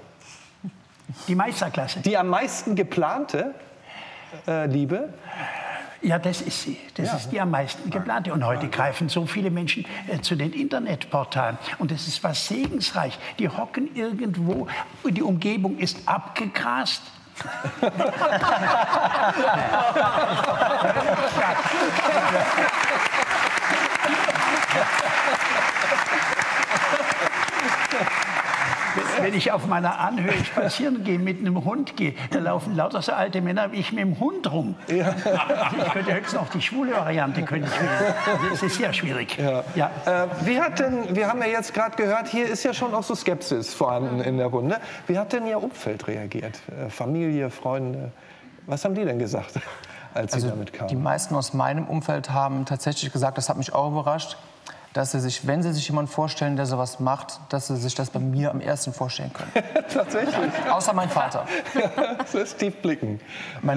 Die Meisterklasse. Die am meisten geplante äh, Liebe? Ja, das ist sie. Das ja. ist die am meisten geplante. Und heute greifen so viele Menschen äh, zu den Internetportalen. Und das ist was segensreich. Die hocken irgendwo, die Umgebung ist abgegrast. Wenn ich auf meiner Anhöhe spazieren gehe, mit einem Hund gehe, da laufen lauter so alte Männer wie ich mit dem Hund rum. Ja. Ich könnte höchstens auch die schwule Variante könnte ich wählen. Das ist sehr schwierig. Ja. Ja. Äh, wie hat denn, wir haben ja jetzt gerade gehört, hier ist ja schon auch so Skepsis vorhanden in der Runde. Wie hat denn Ihr Umfeld reagiert? Äh, Familie, Freunde? Was haben die denn gesagt, als Sie also damit kamen? Die meisten aus meinem Umfeld haben tatsächlich gesagt, das hat mich auch überrascht, dass sie sich, wenn sie sich jemanden vorstellen, der sowas macht, dass sie sich das bei mir am ersten vorstellen können. Tatsächlich? Außer mein Vater. Das ist tief blicken. Mein ja.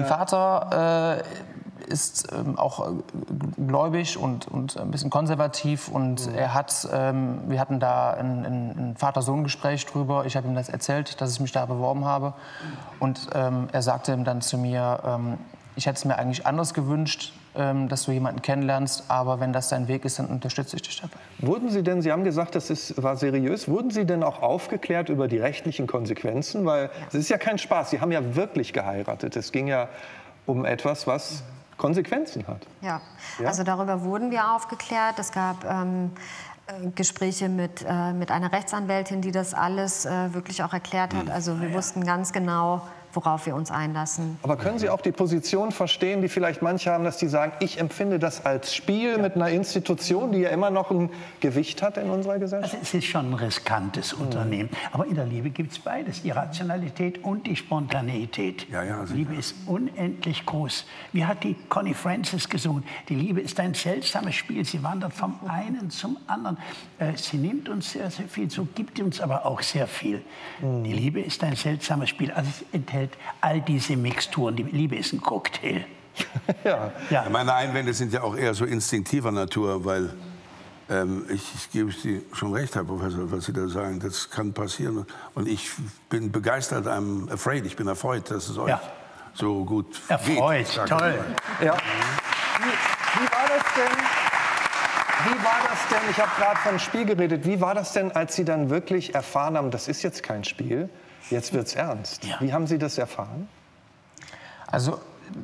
Vater äh, ist ähm, auch äh, gläubig und, und ein bisschen konservativ. Und mhm. er hat, ähm, wir hatten da ein, ein Vater-Sohn-Gespräch drüber. Ich habe ihm das erzählt, dass ich mich da beworben habe. Und ähm, er sagte ihm dann zu mir, ähm, ich hätte es mir eigentlich anders gewünscht, dass du jemanden kennenlernst, aber wenn das dein Weg ist, dann unterstütze ich dich dabei. Wurden Sie denn, Sie haben gesagt, das ist, war seriös, wurden Sie denn auch aufgeklärt über die rechtlichen Konsequenzen? Weil es ist ja kein Spaß, Sie haben ja wirklich geheiratet. Es ging ja um etwas, was Konsequenzen hat. Ja, ja? Also darüber wurden wir aufgeklärt. Es gab ähm, Gespräche mit, äh, mit einer Rechtsanwältin, die das alles äh, wirklich auch erklärt hat. Also wir wussten ganz genau, worauf wir uns einlassen. Aber können Sie auch die Position verstehen, die vielleicht manche haben, dass die sagen, ich empfinde das als Spiel ja. mit einer Institution, die ja immer noch ein Gewicht hat in unserer Gesellschaft? Also es ist schon ein riskantes mhm. Unternehmen. Aber in der Liebe gibt es beides, die Rationalität und die Spontaneität. Ja, ja, Liebe ist unendlich groß. Wie hat die Connie Francis gesungen? Die Liebe ist ein seltsames Spiel. Sie wandert vom einen zum anderen. Äh, sie nimmt uns sehr, sehr viel, so gibt uns aber auch sehr viel. Mhm. Die Liebe ist ein seltsames Spiel. Also es enthält all diese Mixturen. Die Liebe ist ein Cocktail. ja. Ja. Meine Einwände sind ja auch eher so instinktiver Natur, weil ähm, ich, ich gebe Sie schon recht, Herr Professor, was Sie da sagen, das kann passieren. Und ich bin begeistert, I'm afraid, ich bin erfreut, dass es euch ja. so gut erfreut, geht. Erfreut, toll. Ja. Wie, wie war das denn? Wie war das denn? Ich habe gerade vom Spiel geredet. Wie war das denn, als Sie dann wirklich erfahren haben, das ist jetzt kein Spiel? Jetzt wird's ernst. Ja. Wie haben Sie das erfahren? Also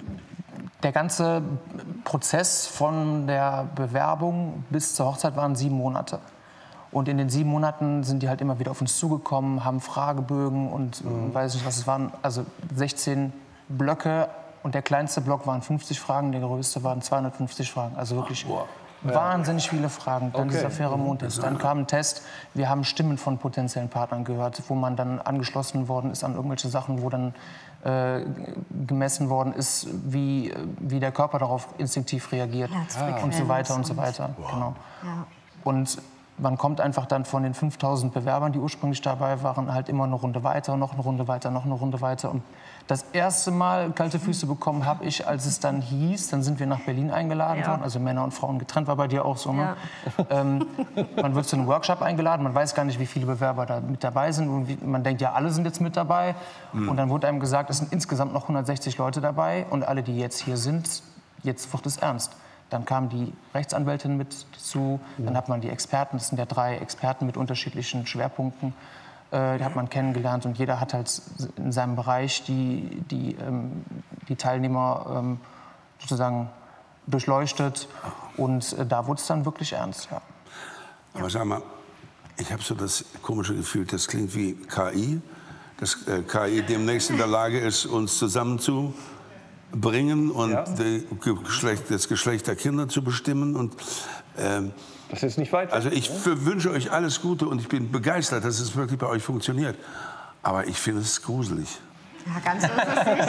der ganze Prozess von der Bewerbung bis zur Hochzeit waren sieben Monate. Und in den sieben Monaten sind die halt immer wieder auf uns zugekommen, haben Fragebögen und mhm. weiß nicht was es waren, also sechzehn Blöcke. Und der kleinste Block waren fünfzig Fragen, der größte waren zweihundertfünfzig Fragen. Also wirklich Ach, wahnsinnig viele Fragen. Dann okay. dieser Pheromon-Test. Dann kam ein Test, wir haben Stimmen von potenziellen Partnern gehört, wo man dann angeschlossen worden ist an irgendwelche Sachen, wo dann äh, gemessen worden ist, wie, wie der Körper darauf instinktiv reagiert. Und so weiter und so weiter. Wow. Genau. Ja. Und man kommt einfach dann von den fünftausend Bewerbern, die ursprünglich dabei waren, halt immer eine Runde weiter, noch eine Runde weiter, noch eine Runde weiter. Und das erste Mal kalte Füße bekommen habe ich, als es dann hieß, dann sind wir nach Berlin eingeladen ja. worden, also Männer und Frauen getrennt, war bei dir auch so. Ne? Ja. Ähm, man wird zu einem Workshop eingeladen, man weiß gar nicht, wie viele Bewerber da mit dabei sind. Und wie, man denkt, ja, alle sind jetzt mit dabei. Mhm. Und dann wurde einem gesagt, es sind insgesamt noch hundertsechzig Leute dabei. Und alle, die jetzt hier sind, jetzt wird es ernst. Dann kam die Rechtsanwältin mit dazu, ja. dann hat man die Experten, das sind ja drei Experten mit unterschiedlichen Schwerpunkten, äh, die hat man kennengelernt und jeder hat halt in seinem Bereich die, die, ähm, die Teilnehmer ähm, sozusagen durchleuchtet und äh, da wurde es dann wirklich ernst. Ja. Aber sag mal, ich habe so das komische Gefühl, das klingt wie K I, dass äh, K I demnächst in der Lage ist, uns zusammenzubringen und ja. die Geschlecht, das Geschlecht der Kinder zu bestimmen. Und, ähm, das ist nicht weit. Also ich ne? wünsche euch alles Gute und ich bin begeistert, dass es wirklich bei euch funktioniert. Aber ich finde es gruselig. Ja, ganz so ist es nicht.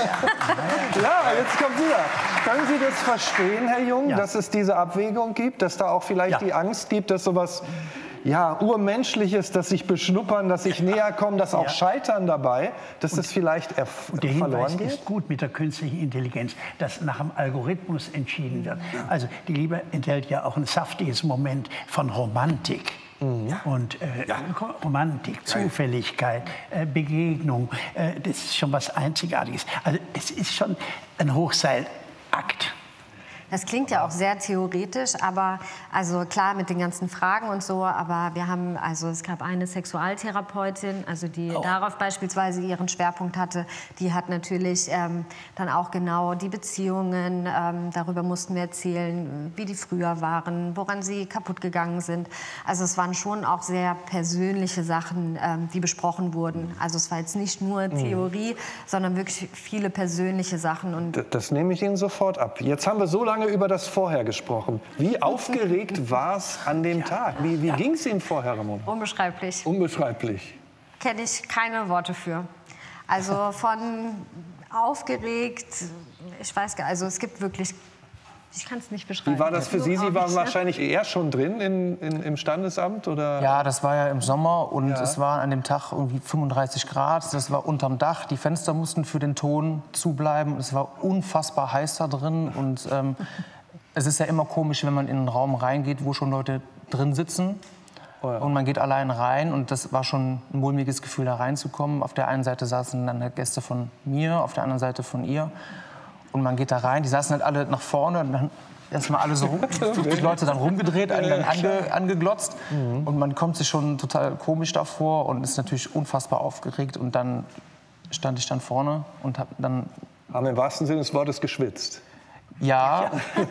Ja, jetzt kommt wieder. Können Sie das verstehen, Herr Jung, ja. dass es diese Abwägung gibt, dass da auch vielleicht ja. die Angst gibt, dass sowas ja, Urmenschliches, dass sich beschnuppern, dass sich näher kommen, dass auch ja. Scheitern dabei, dass und, das vielleicht er und der verloren Hinweis geht? Ist gut mit der künstlichen Intelligenz, dass nach dem Algorithmus entschieden wird. Also die Liebe enthält ja auch ein saftiges Moment von Romantik. Ja. Und äh, ja. Romantik, Zufälligkeit, äh, Begegnung, äh, das ist schon was Einzigartiges. Also es ist schon ein Hochseilakt. Das klingt ja auch sehr theoretisch, aber also klar mit den ganzen Fragen und so, aber wir haben, also es gab eine Sexualtherapeutin, also die oh. darauf beispielsweise ihren Schwerpunkt hatte, die hat natürlich ähm, dann auch genau die Beziehungen, ähm, darüber mussten wir erzählen, wie die früher waren, woran sie kaputt gegangen sind. Also es waren schon auch sehr persönliche Sachen, ähm, die besprochen wurden. Also es war jetzt nicht nur Theorie, mhm. sondern wirklich viele persönliche Sachen. Und das, das nehme ich Ihnen sofort ab. Jetzt haben wir so lange über das Vorher gesprochen. Wie aufgeregt war es an dem Tag? Wie, wie ging es Ihnen vorher, Ramona? Unbeschreiblich. Unbeschreiblich. Kenne ich keine Worte für. Also von aufgeregt, ich weiß gar nicht, also es gibt wirklich, ich kann es nicht beschreiben. Wie war das für Sie? Sie waren wahrscheinlich eher schon drin in, in, im Standesamt, oder? Ja, das war ja im Sommer und ja. es waren an dem Tag irgendwie fünfunddreißig Grad. Das war unterm Dach. Die Fenster mussten für den Ton zubleiben. Es war unfassbar heiß da drin und ähm, es ist ja immer komisch, wenn man in einen Raum reingeht, wo schon Leute drin sitzen. Oh ja. Und man geht allein rein und das war schon ein mulmiges Gefühl, da reinzukommen. Auf der einen Seite saßen dann Gäste von mir, auf der anderen Seite von ihr. Und man geht da rein, die saßen halt alle nach vorne und dann erstmal alle so rum, die Leute dann rumgedreht, einen dann ange, angeglotzt. Mhm. Und man kommt sich schon total komisch davor und ist natürlich unfassbar aufgeregt. Und dann stand ich dann vorne und habe dann... Haben im wahrsten Sinne des Wortes geschwitzt? Ja,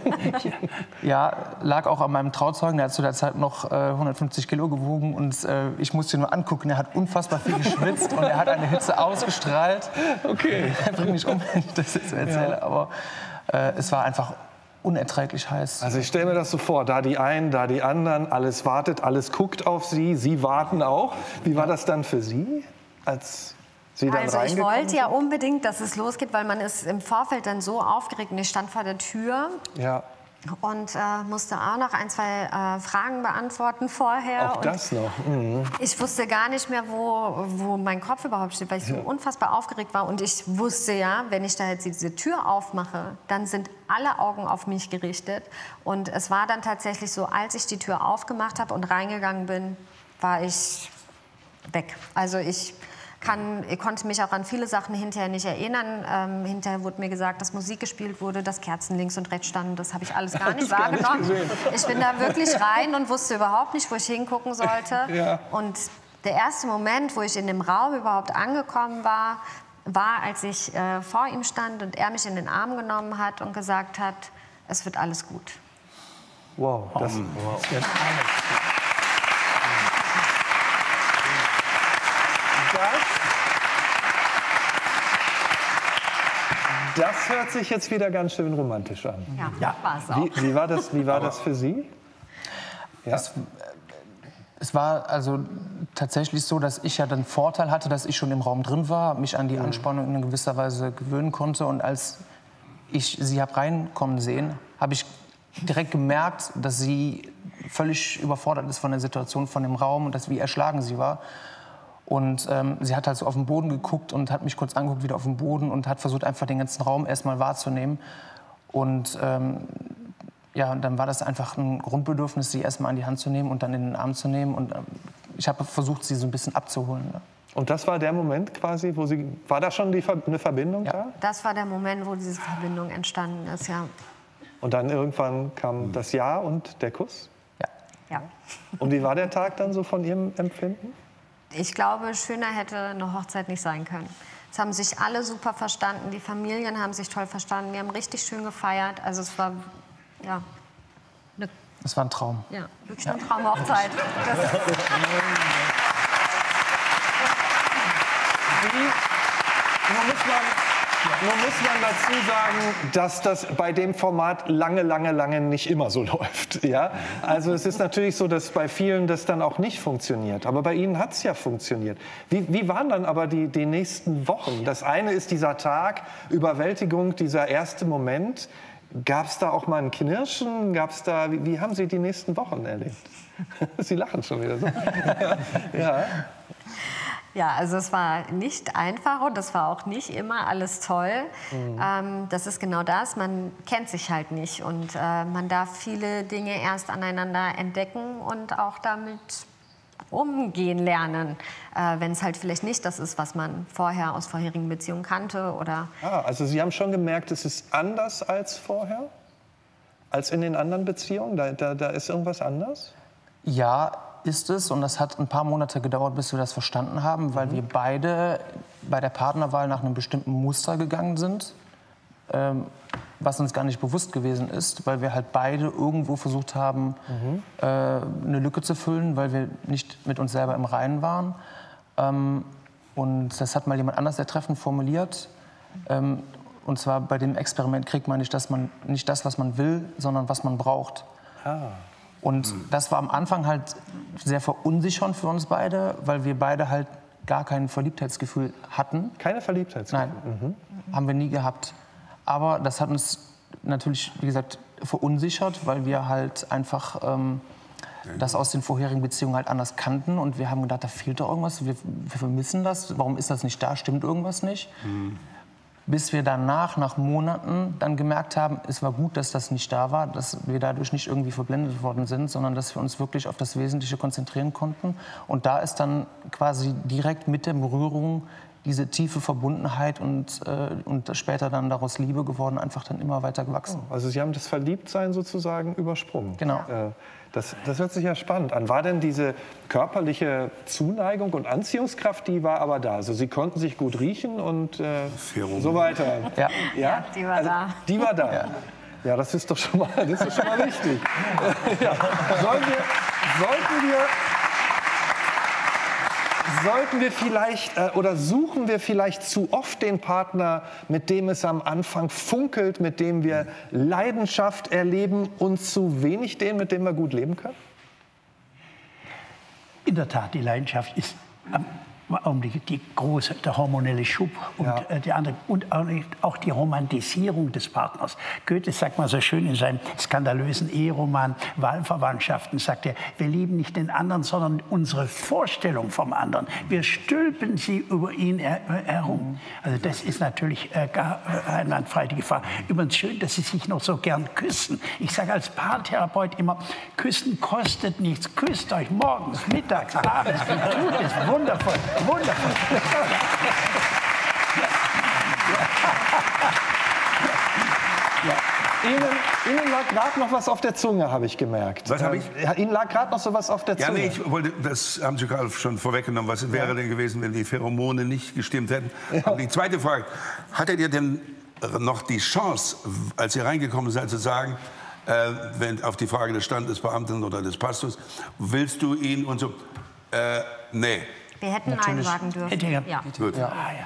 ja, lag auch an meinem Trauzeugen. Der hat zu der Zeit noch äh, hundertfünfzig Kilo gewogen und äh, ich musste ihn nur angucken. Er hat unfassbar viel geschwitzt und er hat eine Hitze ausgestrahlt. Okay. Er bringt mich um, wenn ich das jetzt erzähle. Ja. Aber äh, es war einfach unerträglich heiß. Also ich stelle mir das so vor, da die einen, da die anderen, alles wartet, alles guckt auf Sie, Sie warten auch. Wie war das dann für Sie, als Sie dann also ich wollte ja unbedingt, dass es losgeht, weil man ist im Vorfeld dann so aufgeregt und ich stand vor der Tür ja. und äh, musste auch noch ein, zwei äh, Fragen beantworten vorher. Auch und das noch? Mhm. Ich wusste gar nicht mehr, wo, wo mein Kopf überhaupt steht, weil ich so ja. unfassbar aufgeregt war. Und ich wusste ja, wenn ich da jetzt diese Tür aufmache, dann sind alle Augen auf mich gerichtet. Und es war dann tatsächlich so, als ich die Tür aufgemacht habe und reingegangen bin, war ich weg. Also ich... Kann, ich konnte mich auch an viele Sachen hinterher nicht erinnern. Ähm, hinterher wurde mir gesagt, dass Musik gespielt wurde, dass Kerzen links und rechts standen. Das habe ich alles gar nicht wahrgenommen. Gar nicht ich bin da wirklich rein und wusste überhaupt nicht, wo ich hingucken sollte. Ja. Und der erste Moment, wo ich in dem Raum überhaupt angekommen war, war, als ich äh, vor ihm stand und er mich in den Arm genommen hat und gesagt hat, es wird alles gut. Wow, das, wow. Das wird alles gut. Das hört sich jetzt wieder ganz schön romantisch an. Ja, ja. War's auch. Wie, wie war das, wie war das für Sie? Ja. Es, es war also tatsächlich so, dass ich ja den Vorteil hatte, dass ich schon im Raum drin war, mich an die Anspannung in gewisser Weise gewöhnen konnte. Und als ich sie habe reinkommen sehen, habe ich direkt gemerkt, dass sie völlig überfordert ist von der Situation, von dem Raum und dass, wie erschlagen sie war. Und ähm, sie hat halt so auf den Boden geguckt und hat mich kurz angeguckt, wieder auf den Boden und hat versucht, einfach den ganzen Raum erstmal wahrzunehmen. Und ähm, ja, und dann war das einfach ein Grundbedürfnis, sie erstmal an die Hand zu nehmen und dann in den Arm zu nehmen. Und ähm, ich habe versucht, sie so ein bisschen abzuholen. Ne? Und das war der Moment quasi, wo sie, war da schon die, eine Verbindung ja. da? Das war der Moment, wo diese Verbindung entstanden ist, ja. Und dann irgendwann kam das Ja und der Kuss? Ja. Ja. Und wie war der Tag dann so von Ihrem Empfinden? Ich glaube, schöner hätte eine Hochzeit nicht sein können. Es haben sich alle super verstanden, die Familien haben sich toll verstanden, wir haben richtig schön gefeiert. Also es war, ja, eine, es war ein Traum. Ja, wirklich eine Traumhochzeit. Das Nun muss man, nun muss man dazu sagen, dass das bei dem Format lange, lange, lange nicht immer so läuft. Ja? Also es ist natürlich so, dass bei vielen das dann auch nicht funktioniert. Aber bei Ihnen hat es ja funktioniert. Wie, wie waren dann aber die, die nächsten Wochen? Das eine ist dieser Tag, Überwältigung, dieser erste Moment. Gab es da auch mal ein Knirschen? Gab's da, wie, wie haben Sie die nächsten Wochen erlebt? Sie lachen schon wieder so. Ja. Ja, also es war nicht einfach und es war auch nicht immer alles toll. Mhm. Ähm, das ist genau das, man kennt sich halt nicht und äh, man darf viele Dinge erst aneinander entdecken und auch damit umgehen lernen, äh, wenn es halt vielleicht nicht das ist, was man vorher aus vorherigen Beziehungen kannte. Oder ah, also Sie haben schon gemerkt, es ist anders als vorher? Als in den anderen Beziehungen? Da, da, da ist irgendwas anders? Ja, ist es. Und das hat ein paar Monate gedauert, bis wir das verstanden haben, weil mhm. wir beide bei der Partnerwahl nach einem bestimmten Muster gegangen sind, ähm, was uns gar nicht bewusst gewesen ist, weil wir halt beide irgendwo versucht haben, mhm. äh, eine Lücke zu füllen, weil wir nicht mit uns selber im Reinen waren. Ähm, und das hat mal jemand anders sehr treffend formuliert. Ähm, und zwar bei dem Experiment kriegt man nicht, dass man nicht das, was man will, sondern was man braucht. Ah. Und das war am Anfang halt sehr verunsichernd für uns beide, weil wir beide halt gar kein Verliebtheitsgefühl hatten. Keine Verliebtheitsgefühl? Nein, mhm. haben wir nie gehabt. Aber das hat uns natürlich, wie gesagt, verunsichert, weil wir halt einfach ähm, das aus den vorherigen Beziehungen halt anders kannten. Und wir haben gedacht, da fehlt doch irgendwas, wir, wir vermissen das. Warum ist das nicht da? Stimmt irgendwas nicht? Mhm. Bis wir danach, nach Monaten, dann gemerkt haben, es war gut, dass das nicht da war, dass wir dadurch nicht irgendwie verblendet worden sind, sondern dass wir uns wirklich auf das Wesentliche konzentrieren konnten. Und da ist dann quasi direkt mit der Berührung diese tiefe Verbundenheit und, äh, und später dann daraus Liebe geworden, einfach dann immer weiter gewachsen. Oh, also Sie haben das Verliebtsein sozusagen übersprungen. Genau. Äh, das, das hört sich ja spannend an. War denn diese körperliche Zuneigung und Anziehungskraft, die war aber da? Also Sie konnten sich gut riechen und äh, so weiter. Ja, ja? ja die war also, da. Die war da. Ja. Ja, das ist doch schon mal, das ist doch schon mal wichtig. Ja. Sollen wir, sollten wir... Sollten wir vielleicht äh, oder suchen wir vielleicht zu oft den Partner, mit dem es am Anfang funkelt, mit dem wir Leidenschaft erleben und zu wenig den, mit dem wir gut leben können? In der Tat, die Leidenschaft ist am Augenblick die große, der hormonelle Schub und, ja. äh, die andere, und auch die Romantisierung des Partners. Goethe sagt mal so schön in seinem skandalösen Eheroman Wahlverwandtschaften, sagt er, wir lieben nicht den anderen, sondern unsere Vorstellung vom anderen. Wir stülpen sie über ihn her herum. Also das ist natürlich äh, gar äh, einwandfrei die Gefahr. Übrigens schön, dass sie sich noch so gern küssen. Ich sage als Paartherapeut immer, Küssen kostet nichts. Küsst euch morgens, mittags, abends. Tut es wundervoll. Wundervoll. Ja. Ihnen, Ihnen lag gerade noch was auf der Zunge, habe ich gemerkt. Was habe ich? Ihnen lag gerade noch so was auf der ja, Zunge. Nee, ich wollte, das haben Sie gerade schon vorweggenommen. Was wäre ja. denn gewesen, wenn die Pheromone nicht gestimmt hätten? Ja. Aber die zweite Frage, hattet ihr denn noch die Chance, als ihr reingekommen seid, zu sagen, äh, wenn auf die Frage des Standesbeamten oder des Pastors, willst du ihn und so, äh, nee. Wir hätten Nein sagen dürfen. Hätte ja. ja. Gut. Ja. Ah, ja.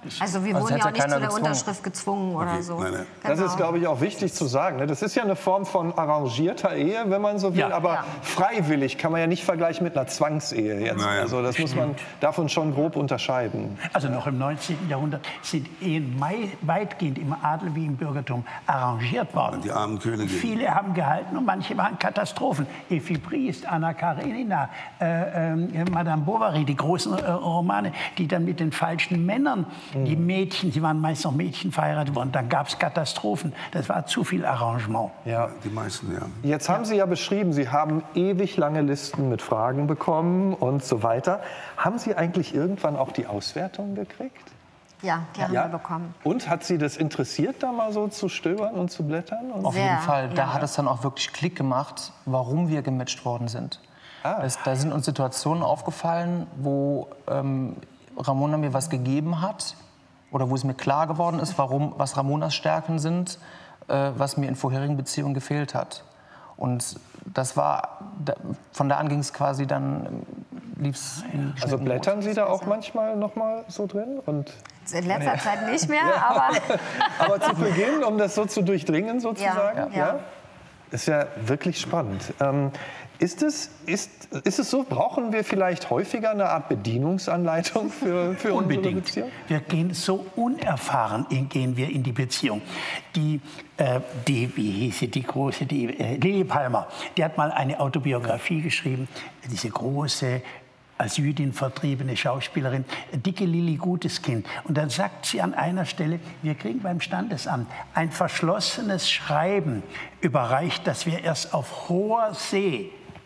Also wir Also wurden ja hätte auch nicht zu der keiner Unterschrift gezwungen oder Okay, so. nein, nein. Das Genau. ist, glaube ich, auch wichtig zu sagen. ne? Das ist ja eine Form von arrangierter Ehe, wenn man so will. Ja. Aber Ja. freiwillig kann man ja nicht vergleichen mit einer Zwangsehe jetzt. Naja. Also das muss man davon schon grob unterscheiden. Also noch im neunzehnten Jahrhundert sind Ehen mei- weitgehend im Adel wie im Bürgertum arrangiert worden. Die armen Könige. Viele haben gehalten und manche waren Katastrophen. Effi Briest, Anna Karenina, äh, äh, Madame Bovary, die großen äh, Romane, die dann mit den falschen Männern, Mhm. die Mädchen, sie waren meist noch Mädchen verheiratet worden, dann gab es Katastrophen. Das war zu viel Arrangement. Ja. Die meisten, ja. Jetzt haben Sie ja beschrieben, Sie haben ewig lange Listen mit Fragen bekommen und so weiter. Haben Sie eigentlich irgendwann auch die Auswertung gekriegt? Ja, die haben Ja. wir bekommen. Und hat Sie das interessiert, da mal so zu stöbern und zu blättern? Und Auf Sehr, jeden Fall. Da ja. hat es dann auch wirklich Klick gemacht, warum wir gematcht worden sind. Das, da sind uns Situationen aufgefallen, wo ähm, Ramona mir was gegeben hat oder wo es mir klar geworden ist, warum, was Ramonas Stärken sind, äh, was mir in vorherigen Beziehungen gefehlt hat. Und das war, da, von da an ging es quasi dann, lief's in also blättern Sie da auch manchmal noch mal so drin? Und In letzter Zeit nicht mehr, aber aber zu Beginn, um das so zu durchdringen sozusagen? Ja, ja. Ist ja wirklich spannend. Ähm, ist, es, ist, ist es so, brauchen wir vielleicht häufiger eine Art Bedienungsanleitung für, für unsere Unbedingt. Beziehung? Wir gehen so unerfahren in, gehen wir in die Beziehung. Die, äh, die wie hieß sie, die große, die äh, Lili Palmer, die hat mal eine Autobiografie geschrieben, diese große, als Jüdin vertriebene Schauspielerin, dicke Lili, gutes Kind. Und dann sagt sie an einer Stelle, wir kriegen beim Standesamt ein verschlossenes Schreiben überreicht, das wir erst auf hoher See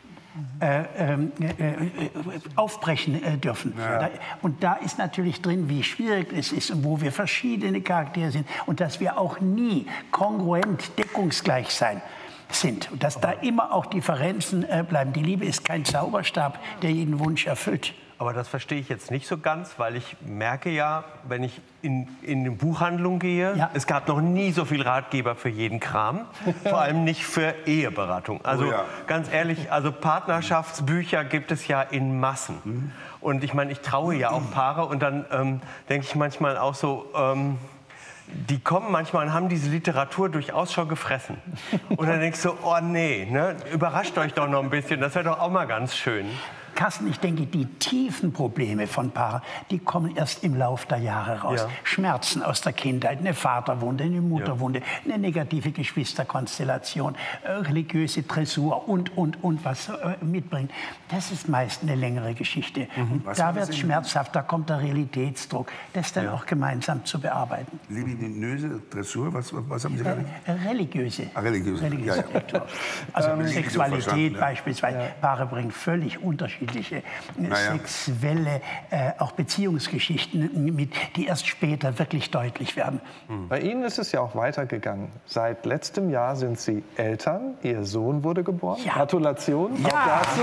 Äh, ähm, äh, aufbrechen äh, dürfen. Ja. Da, und da ist natürlich drin, wie schwierig es ist und wo wir verschiedene Charaktere sind und dass wir auch nie kongruent, deckungsgleich sein sind. Und dass da immer auch Differenzen äh, bleiben. Die Liebe ist kein Zauberstab, der jeden Wunsch erfüllt. Aber das verstehe ich jetzt nicht so ganz, weil ich merke ja, wenn ich in, in eine Buchhandlung gehe, Ja. es gab noch nie so viel Ratgeber für jeden Kram, vor allem nicht für Eheberatung. Also Oh ja. ganz ehrlich, also Partnerschaftsbücher gibt es ja in Massen. Mhm. Und ich meine, ich traue ja auch Paare und dann ähm, denke ich manchmal auch so, ähm, die kommen manchmal und haben diese Literatur durchaus schon gefressen. Und dann denkst du, oh nee, ne, überrascht euch doch noch ein bisschen, das wäre doch auch mal ganz schön. Carsten, ich denke, die tiefen Probleme von Paaren, die kommen erst im Lauf der Jahre raus. Ja. Schmerzen aus der Kindheit, eine Vaterwunde, eine Mutterwunde, eine negative Geschwisterkonstellation, äh, religiöse Dressur und, und, und, was äh, mitbringt. Das ist meist eine längere Geschichte. Und Was da haben wird es Sie- schmerzhaft, da kommt der Realitätsdruck, das dann Ja. auch gemeinsam zu bearbeiten. Libidinöse Dressur, was, was haben Sie gerade? Äh, religiöse. Ah, religiöse. religiöse Ja, ja. Dressur. Also Ähm, Sexualität verstanden, ja. beispielsweise. Paare bringen völlig unterschiedliche äh, Na ja. sexuelle, äh, auch Beziehungsgeschichten mit, die erst später wirklich deutlich werden. Bei Ihnen ist es ja auch weitergegangen. Seit letztem Jahr sind Sie Eltern. Ihr Sohn wurde geboren. Ja. Gratulation Ja. auch dazu.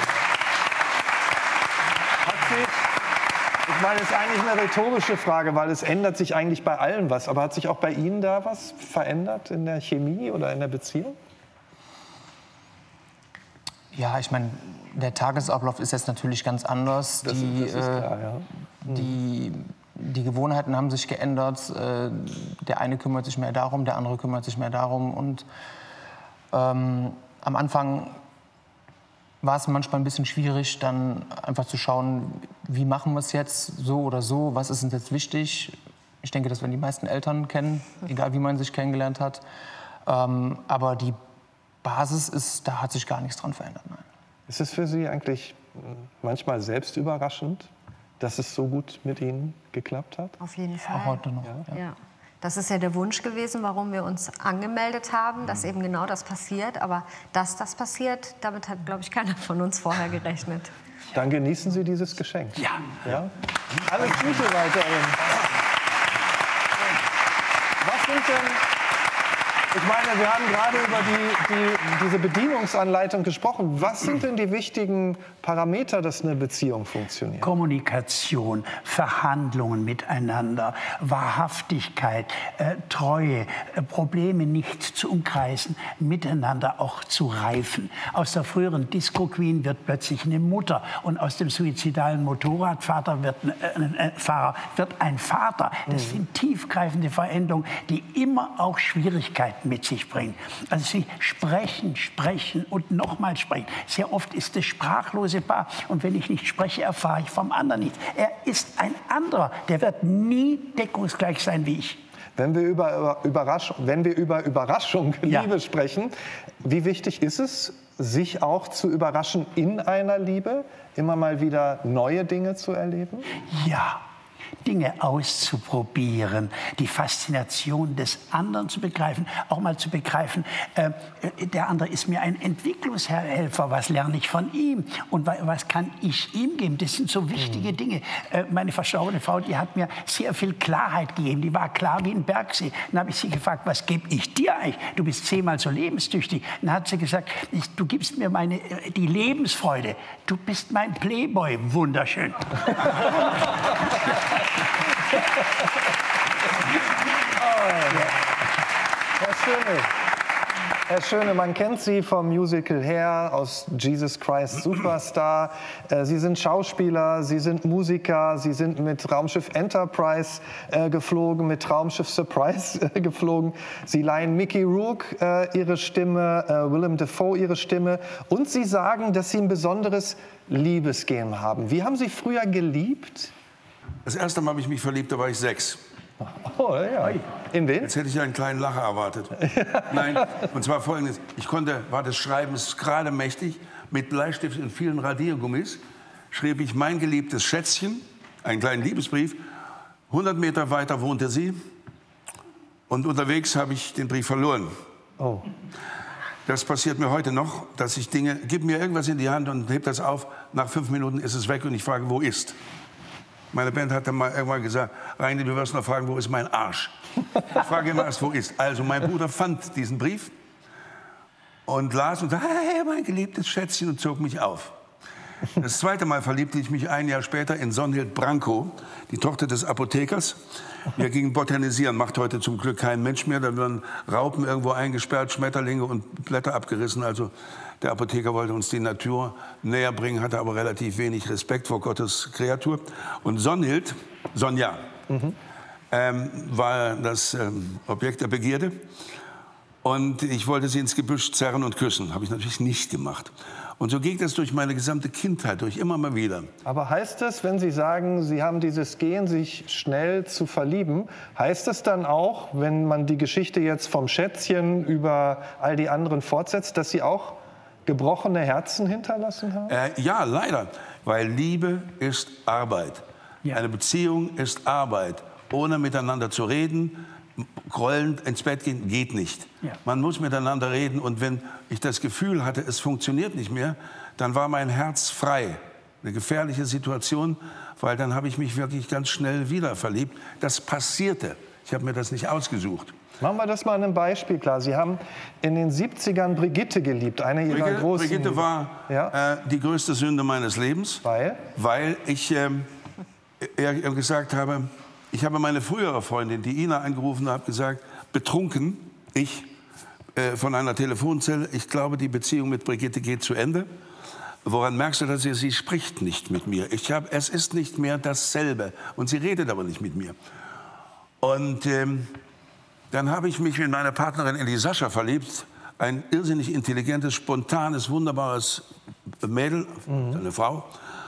Hat sich, ich meine, es ist eigentlich eine rhetorische Frage, weil es ändert sich eigentlich bei allen was. Aber hat sich auch bei Ihnen da was verändert in der Chemie oder in der Beziehung? Ja, ich meine, der Tagesablauf ist jetzt natürlich ganz anders. Das, die, das ist äh, klar, ja. die, die Gewohnheiten haben sich geändert. Äh, der eine kümmert sich mehr darum, der andere kümmert sich mehr darum. Und ähm, am Anfang war es manchmal ein bisschen schwierig, dann einfach zu schauen, wie machen wir es jetzt, so oder so, was ist uns jetzt wichtig. Ich denke, das werden die meisten Eltern kennen, egal wie man sich kennengelernt hat. Ähm, aber die Basis ist, da hat sich gar nichts dran verändert. Nein. Ist es für Sie eigentlich manchmal selbst überraschend, dass es so gut mit Ihnen geklappt hat? auf jeden Fall. Auch heute noch. Ja. Das ist ja der Wunsch gewesen, warum wir uns angemeldet haben, dass eben genau das passiert. Aber dass das passiert, damit hat, glaube ich, keiner von uns vorher gerechnet. Dann genießen Sie dieses Geschenk. Ja. Ja? Alles Gute weiterhin. Was sind denn, Ich meine, wir haben gerade über die, die, diese Bedienungsanleitung gesprochen. Was sind denn die wichtigen Parameter, dass eine Beziehung funktioniert? Kommunikation, Verhandlungen miteinander, Wahrhaftigkeit, äh, Treue, äh, Probleme nicht zu umkreisen, miteinander auch zu reifen. Aus der früheren Disco-Queen wird plötzlich eine Mutter und aus dem suizidalen Motorradfahrer wird ein, äh, Fahrer wird ein Vater. Das mhm. sind tiefgreifende Veränderungen, die immer auch Schwierigkeiten mit sich bringen. Also sie sprechen, sprechen und nochmal sprechen. Sehr oft ist es sprachlose Paar. Und wenn ich nicht spreche, erfahre ich vom anderen nichts. Er ist ein anderer. Der wird nie deckungsgleich sein wie ich. Wenn wir über, Überraschung, wenn wir über Überraschung, ja. Liebe sprechen, wie wichtig ist es, sich auch zu überraschen in einer Liebe? Immer mal wieder neue Dinge zu erleben? Ja. Dinge auszuprobieren, die Faszination des anderen zu begreifen, auch mal zu begreifen, äh, der andere ist mir ein Entwicklungshelfer, was lerne ich von ihm und was kann ich ihm geben? Das sind so wichtige Dinge. Äh, meine verstorbene Frau, die hat mir sehr viel Klarheit gegeben, die war klar wie ein Bergsee. Dann habe ich sie gefragt, was gebe ich dir eigentlich? Du bist zehnmal so lebenstüchtig. Dann hat sie gesagt, ich, du gibst mir meine, die Lebensfreude. Du bist mein Playboy, wunderschön. Herr Schöne, Herr Schöne, man kennt Sie vom Musical Hair, aus Jesus Christ Superstar. Sie sind Schauspieler, Sie sind Musiker, Sie sind mit Raumschiff Enterprise äh, geflogen, mit Raumschiff Surprise äh, geflogen. Sie leihen Mickey Rourke äh, ihre Stimme, äh, Willem Dafoe ihre Stimme. Und Sie sagen, dass Sie ein besonderes Liebesgehen haben. Wie haben Sie früher geliebt? Das erste Mal habe ich mich verliebt, da war ich sechs. Oh, ja. In wen? Jetzt hätte ich einen kleinen Lacher erwartet. Nein, und zwar Folgendes. Ich konnte, war das Schreiben ist gerade mächtig, mit Bleistift und vielen Radiergummis schrieb ich mein geliebtes Schätzchen, einen kleinen Liebesbrief. hundert Meter weiter wohnte sie und unterwegs habe ich den Brief verloren. Oh. Das passiert mir heute noch, dass ich Dinge, gib mir irgendwas in die Hand und heb das auf, nach fünf Minuten ist es weg und ich frage, wo ist? Meine Band hat dann mal irgendwann gesagt, Reini, du wirst noch fragen, wo ist mein Arsch? Ich frage immer erst, wo ist? Also mein Bruder fand diesen Brief und las und sagte, hey, mein geliebtes Schätzchen, und zog mich auf. Das zweite Mal verliebte ich mich ein Jahr später in Sonhild Branko, die Tochter des Apothekers. Wir gingen botanisieren, macht heute zum Glück kein Mensch mehr. Da werden Raupen irgendwo eingesperrt, Schmetterlinge und Blätter abgerissen. Also der Apotheker wollte uns die Natur näher bringen, hatte aber relativ wenig Respekt vor Gottes Kreatur. Und Sonhild, Sonja, mhm. ähm, war das ähm, Objekt der Begierde. Und ich wollte sie ins Gebüsch zerren und küssen. Habe ich natürlich nicht gemacht. Und so ging das durch meine gesamte Kindheit, durch immer mal wieder. Aber heißt es, wenn Sie sagen, Sie haben dieses Gehen, sich schnell zu verlieben, heißt es dann auch, wenn man die Geschichte jetzt vom Schätzchen über all die anderen fortsetzt, dass Sie auch gebrochene Herzen hinterlassen haben? Äh, ja, leider. Weil Liebe ist Arbeit. Ja. Eine Beziehung ist Arbeit. Ohne miteinander zu reden, grollend ins Bett gehen, geht nicht. Ja. Man muss miteinander reden. Und wenn ich das Gefühl hatte, es funktioniert nicht mehr, dann war mein Herz frei. Eine gefährliche Situation, weil dann habe ich mich wirklich ganz schnell wieder verliebt. Das passierte. Ich habe mir das nicht ausgesucht. Machen wir das mal an einem Beispiel klar. Sie haben in den siebzigern Brigitte geliebt, eine Ihrer Brigitte, großen... Brigitte war ja? äh, die größte Sünde meines Lebens. Weil? Weil ich äh, äh, gesagt habe, ich habe meine frühere Freundin, die Ina, angerufen und habe gesagt, betrunken, ich, äh, von einer Telefonzelle, ich glaube, die Beziehung mit Brigitte geht zu Ende. Woran merkst du, dass sie, sie spricht nicht mit mir? Ich hab, es ist nicht mehr dasselbe. Und sie redet aber nicht mit mir. Und ähm, dann habe ich mich mit meiner Partnerin in die Sascha verliebt. Ein irrsinnig intelligentes, spontanes, wunderbares Mädel, mhm. eine Frau.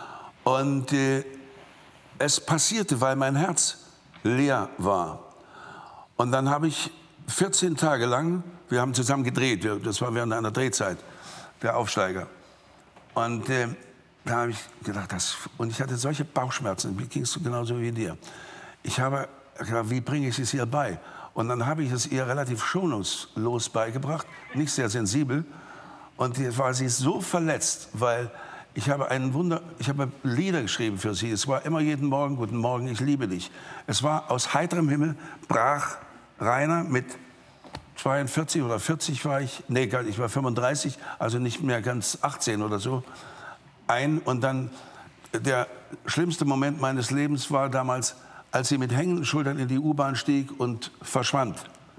Und äh, es passierte, weil mein Herz leer war. Und dann habe ich vierzehn Tage lang, wir haben zusammen gedreht, wir, das war während einer Drehzeit, der Aufsteiger. Und äh, da habe ich gedacht, das, und ich hatte solche Bauchschmerzen, mir ging es genauso wie dir. Ich habe gedacht, wie bringe ich es ihr bei? Und dann habe ich es ihr relativ schonungslos beigebracht, nicht sehr sensibel. Und die, war sie so verletzt, weil ich habe einen Wunder, ich habe Lieder geschrieben für sie. Es war immer jeden Morgen, guten Morgen, ich liebe dich. Es war aus heiterem Himmel, brach Rainer mit zweiundvierzig oder vierzig war ich, nee, ich war fünfunddreißig, also nicht mehr ganz achtzehn oder so, ein. Und dann der schlimmste Moment meines Lebens war damals, als sie mit hängenden Schultern in die U-Bahn stieg und verschwand.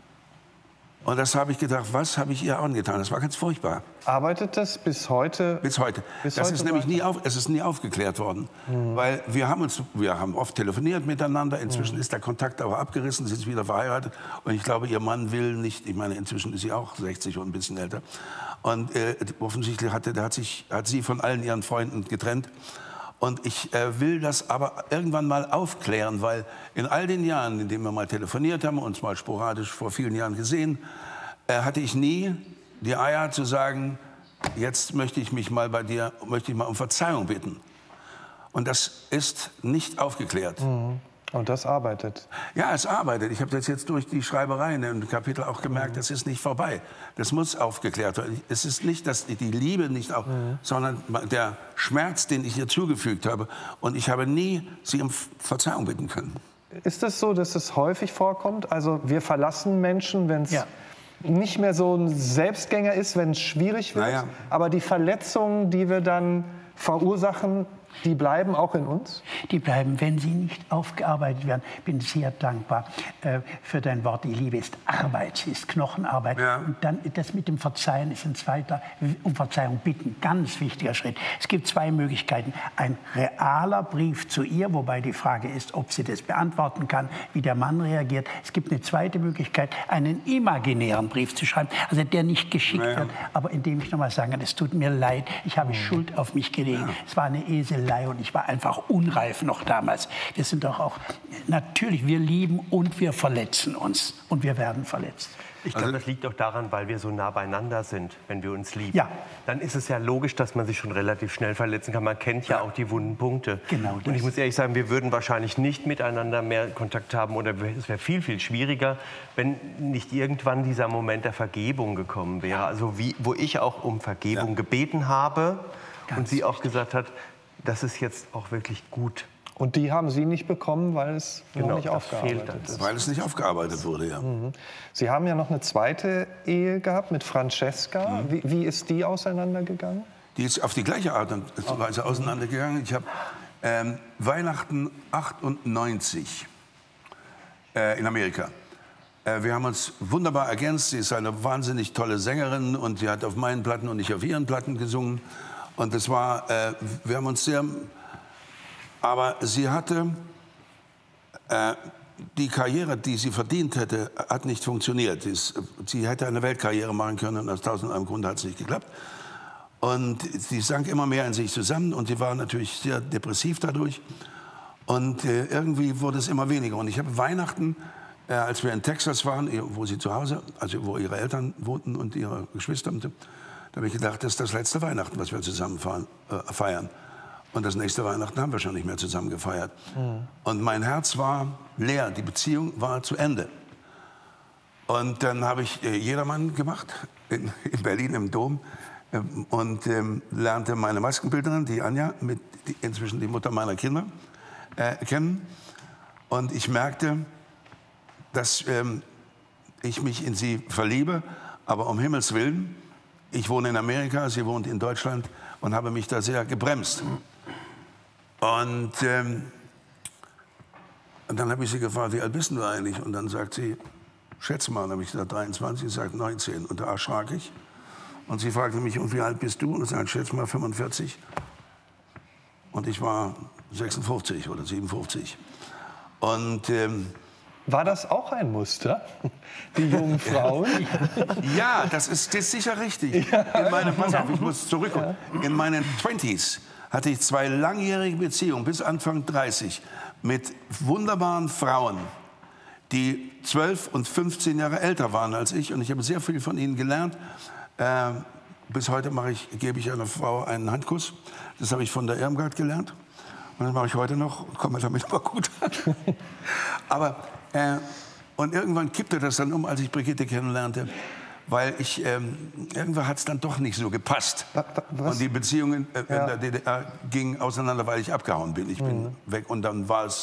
Und das habe ich gedacht, was habe ich ihr angetan? Das war ganz furchtbar. Arbeitet das bis heute? Bis heute. Bis das heute ist nämlich nie, auf, es ist nie aufgeklärt worden. Mhm. Weil wir haben, uns, wir haben oft telefoniert miteinander. Inzwischen mhm. ist der Kontakt aber abgerissen. Sie ist wieder verheiratet. Und ich glaube, ihr Mann will nicht. Ich meine, inzwischen ist sie auch sechzig und ein bisschen älter. Und äh, offensichtlich hatte, der hat, sich, hat sie von allen ihren Freunden getrennt. Und ich äh, will das aber irgendwann mal aufklären, weil in all den Jahren, in denen wir mal telefoniert haben, uns mal sporadisch vor vielen Jahren gesehen, äh, hatte ich nie die Eier zu sagen, jetzt möchte ich mich mal bei dir, möchte ich mal um Verzeihung bitten. Und das ist nicht aufgeklärt. Mhm. Und das arbeitet? Ja, es arbeitet. Ich habe das jetzt durch die Schreibereien im Kapitel auch gemerkt, mhm. das ist nicht vorbei. Das muss aufgeklärt werden. Es ist nicht, dass die Liebe nicht auch, mhm. sondern der Schmerz, den ich ihr zugefügt habe. Und ich habe nie sie um Verzeihung bitten können. Ist es so, dass es häufig vorkommt? Also wir verlassen Menschen, wenn es ja. nicht mehr so ein Selbstgänger ist, wenn es schwierig wird. Naja. Aber die Verletzungen, die wir dann verursachen, die bleiben auch in uns? Die bleiben, wenn sie nicht aufgearbeitet werden. Ich bin sehr dankbar äh, für dein Wort. Die Liebe ist Arbeit, sie ist Knochenarbeit. Ja. Und dann das mit dem Verzeihen ist ein zweiter, um Verzeihung bitten, ganz wichtiger Schritt. Es gibt zwei Möglichkeiten. Ein realer Brief zu ihr, wobei die Frage ist, ob sie das beantworten kann, wie der Mann reagiert. Es gibt eine zweite Möglichkeit, einen imaginären Brief zu schreiben, also der nicht geschickt ja. wird, aber in dem ich noch mal sagen kann, es tut mir leid, ich habe mhm. Schuld auf mich gelegen. Ja. Es war eine Esel und ich war einfach unreif noch damals. Wir sind doch auch, natürlich, wir lieben und wir verletzen uns und wir werden verletzt. Ich glaube, das liegt auch daran, weil wir so nah beieinander sind, wenn wir uns lieben. Ja. Dann ist es ja logisch, dass man sich schon relativ schnell verletzen kann. Man kennt ja, ja. auch die wunden Punkte. Genau das. Und ich muss ehrlich sagen, wir würden wahrscheinlich nicht miteinander mehr Kontakt haben oder es wäre viel, viel schwieriger, wenn nicht irgendwann dieser Moment der Vergebung gekommen wäre. Also wie, wo ich auch um Vergebung ja. gebeten habe Ganz und sie auch wichtig. gesagt hat, das ist jetzt auch wirklich gut. Und die haben Sie nicht bekommen, weil es genau, noch nicht aufgearbeitet ist. Weil es nicht aufgearbeitet wurde, ja. Mhm. Sie haben ja noch eine zweite Ehe gehabt mit Francesca. Mhm. Wie, wie ist die auseinandergegangen? Die ist auf die gleiche Art und Weise auseinandergegangen. Ich habe ähm, Weihnachten achtundneunzig äh, in Amerika. Äh, wir haben uns wunderbar ergänzt. Sie ist eine wahnsinnig tolle Sängerin und sie hat auf meinen Platten und ich auf ihren Platten gesungen. Und das war, äh, wir haben uns sehr, aber sie hatte, äh, die Karriere, die sie verdient hätte, hat nicht funktioniert. Ist, sie hätte eine Weltkarriere machen können und aus tausend einem Grund hat es nicht geklappt. Und sie sank immer mehr in sich zusammen und sie war natürlich sehr depressiv dadurch. Und äh, irgendwie wurde es immer weniger. Und ich habe Weihnachten, äh, als wir in Texas waren, wo sie zu Hause, also wo ihre Eltern wohnten und ihre Geschwister, da habe ich gedacht, das ist das letzte Weihnachten, was wir zusammen fahren, äh, feiern. Und das nächste Weihnachten haben wir schon nicht mehr zusammen gefeiert. Mhm. Und mein Herz war leer, die Beziehung war zu Ende. Und dann habe ich äh, Jedermann gemacht, in, in Berlin im Dom. Äh, und ähm, lernte meine Maskenbildnerin, die Anja, mit, die, inzwischen die Mutter meiner Kinder, äh, kennen. Und ich merkte, dass ähm, ich mich in sie verliebe, aber um Himmels Willen. Ich wohne in Amerika, sie wohnt in Deutschland und habe mich da sehr gebremst. Und, ähm, und dann habe ich sie gefragt, wie alt bist du eigentlich? Und dann sagt sie, schätze mal. Und dann habe ich gesagt, dreiundzwanzig, sie sagt neunzehn. Und da erschrak ich. Und sie fragte mich, und wie alt bist du? Und ich sagte, schätze mal fünfundvierzig. Und ich war sechsundfünfzig oder siebenundfünfzig. Und ähm, war das auch ein Muster, die jungen Frauen? Ja, das ist, das ist sicher richtig. In meinem, pass auf, ich muss zurückkommen. In meinen Twenties hatte ich zwei langjährige Beziehungen bis Anfang dreißig mit wunderbaren Frauen, die zwölf und fünfzehn Jahre älter waren als ich. Und ich habe sehr viel von ihnen gelernt. Äh, bis heute mache ich, gebe ich einer Frau einen Handkuss. Das habe ich von der Irmgard gelernt. Und das mache ich heute noch und komme damit aber gut an. Aber Äh, und irgendwann kippte das dann um, als ich Brigitte kennenlernte, weil ich, ähm, irgendwann hat es dann doch nicht so gepasst. Was? Und die Beziehungen äh, ja. in der D D R gingen auseinander, weil ich abgehauen bin. Ich bin mhm. weg und dann war es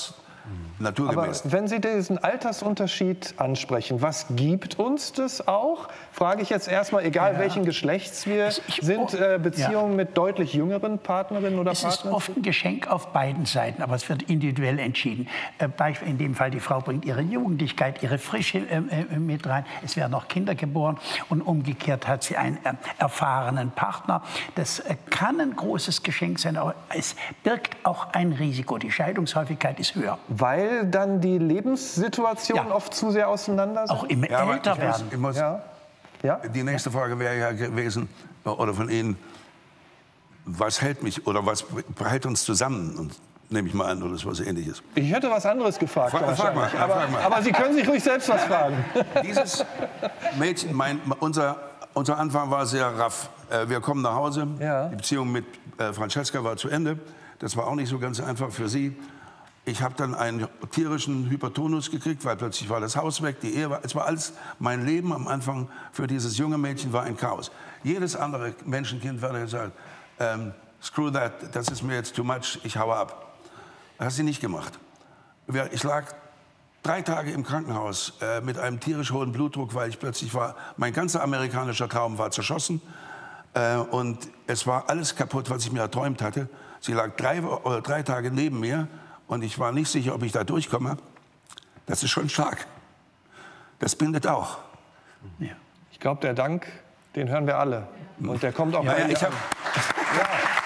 naturgemäß. Aber wenn Sie diesen Altersunterschied ansprechen, was gibt uns das auch? Frage ich jetzt erstmal, egal ja. welchen Geschlechts wir ich, ich, sind, äh, Beziehungen ja. mit deutlich jüngeren Partnerinnen oder es Partnern? Es ist oft ein Geschenk auf beiden Seiten, aber es wird individuell entschieden. Äh, in dem Fall, die Frau bringt ihre Jugendlichkeit, ihre Frische äh, äh, mit rein. Es werden auch Kinder geboren und umgekehrt hat sie einen äh, erfahrenen Partner. Das äh, kann ein großes Geschenk sein, aber es birgt auch ein Risiko. Die Scheidungshäufigkeit ist höher. Weil dann die Lebenssituationen ja. oft zu sehr auseinander sind? Auch im ja, älter ich werden. Muss, ich muss, ja. Ja? Die nächste Frage wäre ja gewesen, oder von Ihnen, was hält mich oder was hält uns zusammen? Und nehme ich mal an, oder so was Ähnliches. Ich hätte was anderes gefragt. Frag, frag mal, aber, frag mal. aber Sie können sich ruhig selbst was fragen. Dieses Mädchen, mein, unser, unser Anfang war sehr raff. Wir kommen nach Hause, ja. die Beziehung mit Francesca war zu Ende. Das war auch nicht so ganz einfach für sie. Ich habe dann einen tierischen Hypertonus gekriegt, weil plötzlich war das Haus weg, die Ehe war, es war alles, mein Leben am Anfang für dieses junge Mädchen war ein Chaos. Jedes andere Menschenkind würde sagen, ähm, screw that, das ist mir jetzt too much, ich haue ab. Das hat sie nicht gemacht. Ich lag drei Tage im Krankenhaus äh, mit einem tierisch hohen Blutdruck, weil ich plötzlich war, mein ganzer amerikanischer Traum war zerschossen äh, und es war alles kaputt, was ich mir erträumt hatte. Sie lag drei, oder drei Tage neben mir. Und ich war nicht sicher, ob ich da durchkomme. Das ist schon stark. Das bindet auch. Ja. Ich glaube, der Dank, den hören wir alle. Und der kommt auch ja, bei ja, ich hab, ja.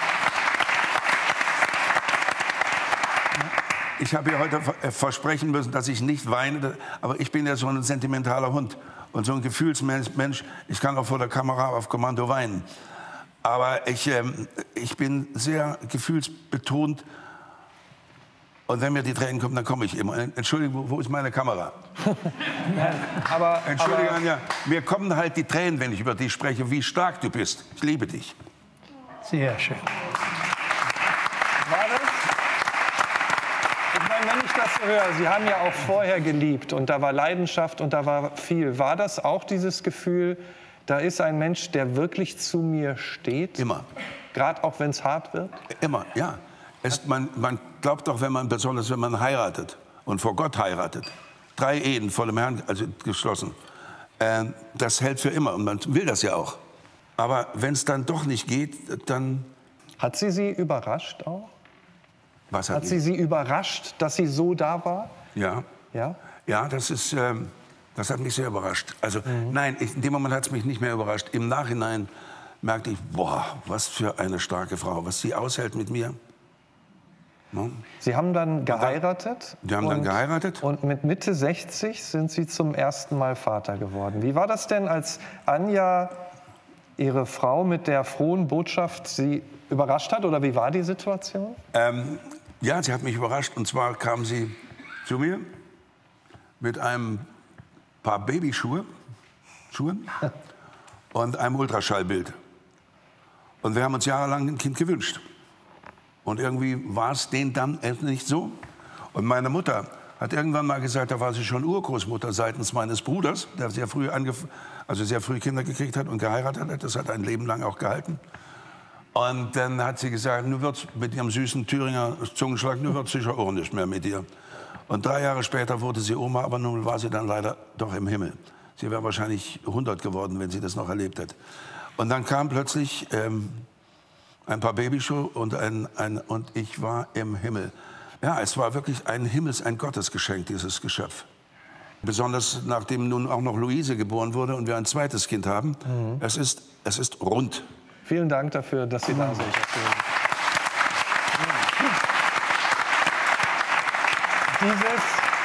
Ich habe ihr heute versprechen müssen, dass ich nicht weine. Aber ich bin ja so ein sentimentaler Hund. Und so ein Gefühlsmensch. Ich kann auch vor der Kamera auf Kommando weinen. Aber ich, ähm, ich bin sehr gefühlsbetont. Und wenn mir die Tränen kommen, dann komme ich immer. Entschuldigung, wo ist meine Kamera? aber, Entschuldige, aber, Anja, mir kommen halt die Tränen, wenn ich über dich spreche, wie stark du bist. Ich liebe dich. Sehr schön. War das? Ich meine, wenn ich das so höre, Sie haben ja auch vorher geliebt und da war Leidenschaft und da war viel. War das auch dieses Gefühl, da ist ein Mensch, der wirklich zu mir steht? Immer. Gerade auch, wenn es hart wird? Immer, ja. Es, man, man glaubt doch, wenn man, besonders wenn man heiratet und vor Gott heiratet, drei Ehen vor dem Herrn, also geschlossen, äh, das hält für immer und man will das ja auch. Aber wenn es dann doch nicht geht, dann... Hat sie Sie überrascht auch? Was hat, hat sie Sie überrascht, dass sie so da war? Ja. Ja, ja das, ist, äh, das hat mich sehr überrascht. Also mhm. nein, ich, in dem Moment hat es mich nicht mehr überrascht. Im Nachhinein merkte ich, boah, was für eine starke Frau, was sie aushält mit mir. Sie haben dann geheiratet. Sie haben und, dann geheiratet. Und mit Mitte sechzig sind Sie zum ersten Mal Vater geworden. Wie war das denn, als Anja, Ihre Frau, mit der frohen Botschaft Sie überrascht hat? Oder wie war die Situation? Ähm, ja, sie hat mich überrascht. Und zwar kam sie zu mir mit einem paar Babyschuhe Schuhen und einem Ultraschallbild. Und wir haben uns jahrelang ein Kind gewünscht. Und irgendwie war es denen dann nicht so. Und meine Mutter hat irgendwann mal gesagt, da war sie schon Urgroßmutter seitens meines Bruders, der sehr früh, angef also sehr früh Kinder gekriegt hat und geheiratet hat. Das hat ein Leben lang auch gehalten. Und dann hat sie gesagt, nun wird's mit ihrem süßen Thüringer Zungenschlag, nun wird sicher auch nicht mehr mit ihr. Und drei Jahre später wurde sie Oma, aber nun war sie dann leider doch im Himmel. Sie wäre wahrscheinlich hundert geworden, wenn sie das noch erlebt hätte. Und dann kam plötzlich... Ähm, ein paar Babyschuhe und, ein, ein, und ich war im Himmel. Ja, es war wirklich ein Himmels-, ein Gottesgeschenk, dieses Geschöpf. Besonders nachdem nun auch noch Luise geboren wurde und wir ein zweites Kind haben. Mhm. Es ist, es ist rund. Vielen Dank dafür, dass Sie da sind. Dieses...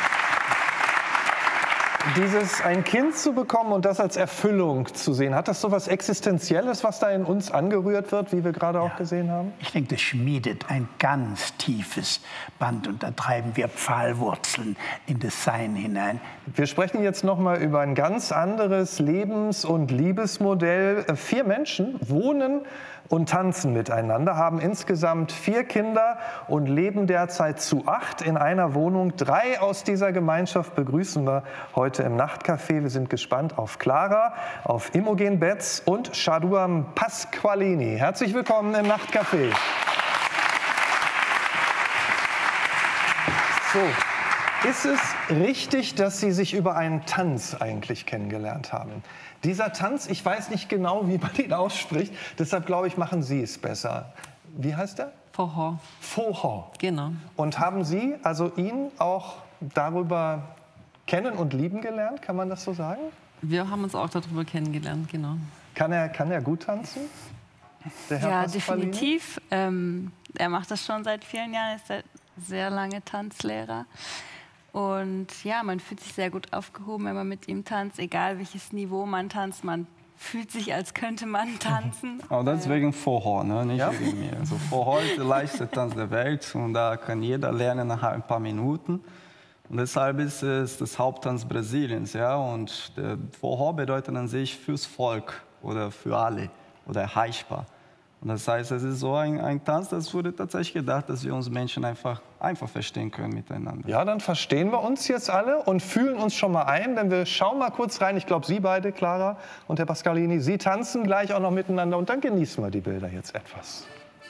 Dieses, ein Kind zu bekommen und das als Erfüllung zu sehen, hat das so was Existenzielles, was da in uns angerührt wird, wie wir gerade ja. auch gesehen haben? Ich denke, das schmiedet ein ganz tiefes Band und da treiben wir Pfahlwurzeln in das Sein hinein. Wir sprechen jetzt noch mal über ein ganz anderes Lebens- und Liebesmodell. Vier Menschen wohnen und tanzen miteinander, haben insgesamt vier Kinder und leben derzeit zu acht in einer Wohnung. Drei aus dieser Gemeinschaft begrüßen wir heute im Nachtcafé. Wir sind gespannt auf Clara, auf Imogen Betz und Shaduam Pasqualini. Herzlich willkommen im Nachtcafé. So, Ist es richtig, dass Sie sich über einen Tanz eigentlich kennengelernt haben? Dieser Tanz, ich weiß nicht genau, wie man ihn ausspricht, deshalb glaube ich, machen Sie es besser. Wie heißt der? Vorher. Vorher. Genau. Und haben Sie also ihn auch darüber kennen und lieben gelernt, kann man das so sagen? Wir haben uns auch darüber kennengelernt, genau. Kann er, kann er gut tanzen? Der Herr Ja, Pasqualini? definitiv. Ähm, er macht das schon seit vielen Jahren, ist seit sehr lange Tanzlehrer. Und ja, man fühlt sich sehr gut aufgehoben, wenn man mit ihm tanzt, egal welches Niveau man tanzt. Man fühlt sich, als könnte man tanzen. Oh, das ist wegen Vorher, ne? Nicht Ja? wegen mir. Also Vorher ist der leichteste Tanz der Welt und da kann jeder lernen nach ein paar Minuten. Und deshalb ist es das Haupttanz Brasiliens. Ja? Und der Vorher bedeutet an sich fürs Volk oder für alle oder erreichbar. Und das heißt, es ist so ein, ein Tanz, das wurde tatsächlich gedacht, dass wir uns Menschen einfach, einfach verstehen können miteinander. Ja, dann verstehen wir uns jetzt alle und fühlen uns schon mal ein, denn wir schauen mal kurz rein. Ich glaube, Sie beide, Clara und Herr Pasqualini, Sie tanzen gleich auch noch miteinander und dann genießen wir die Bilder jetzt etwas.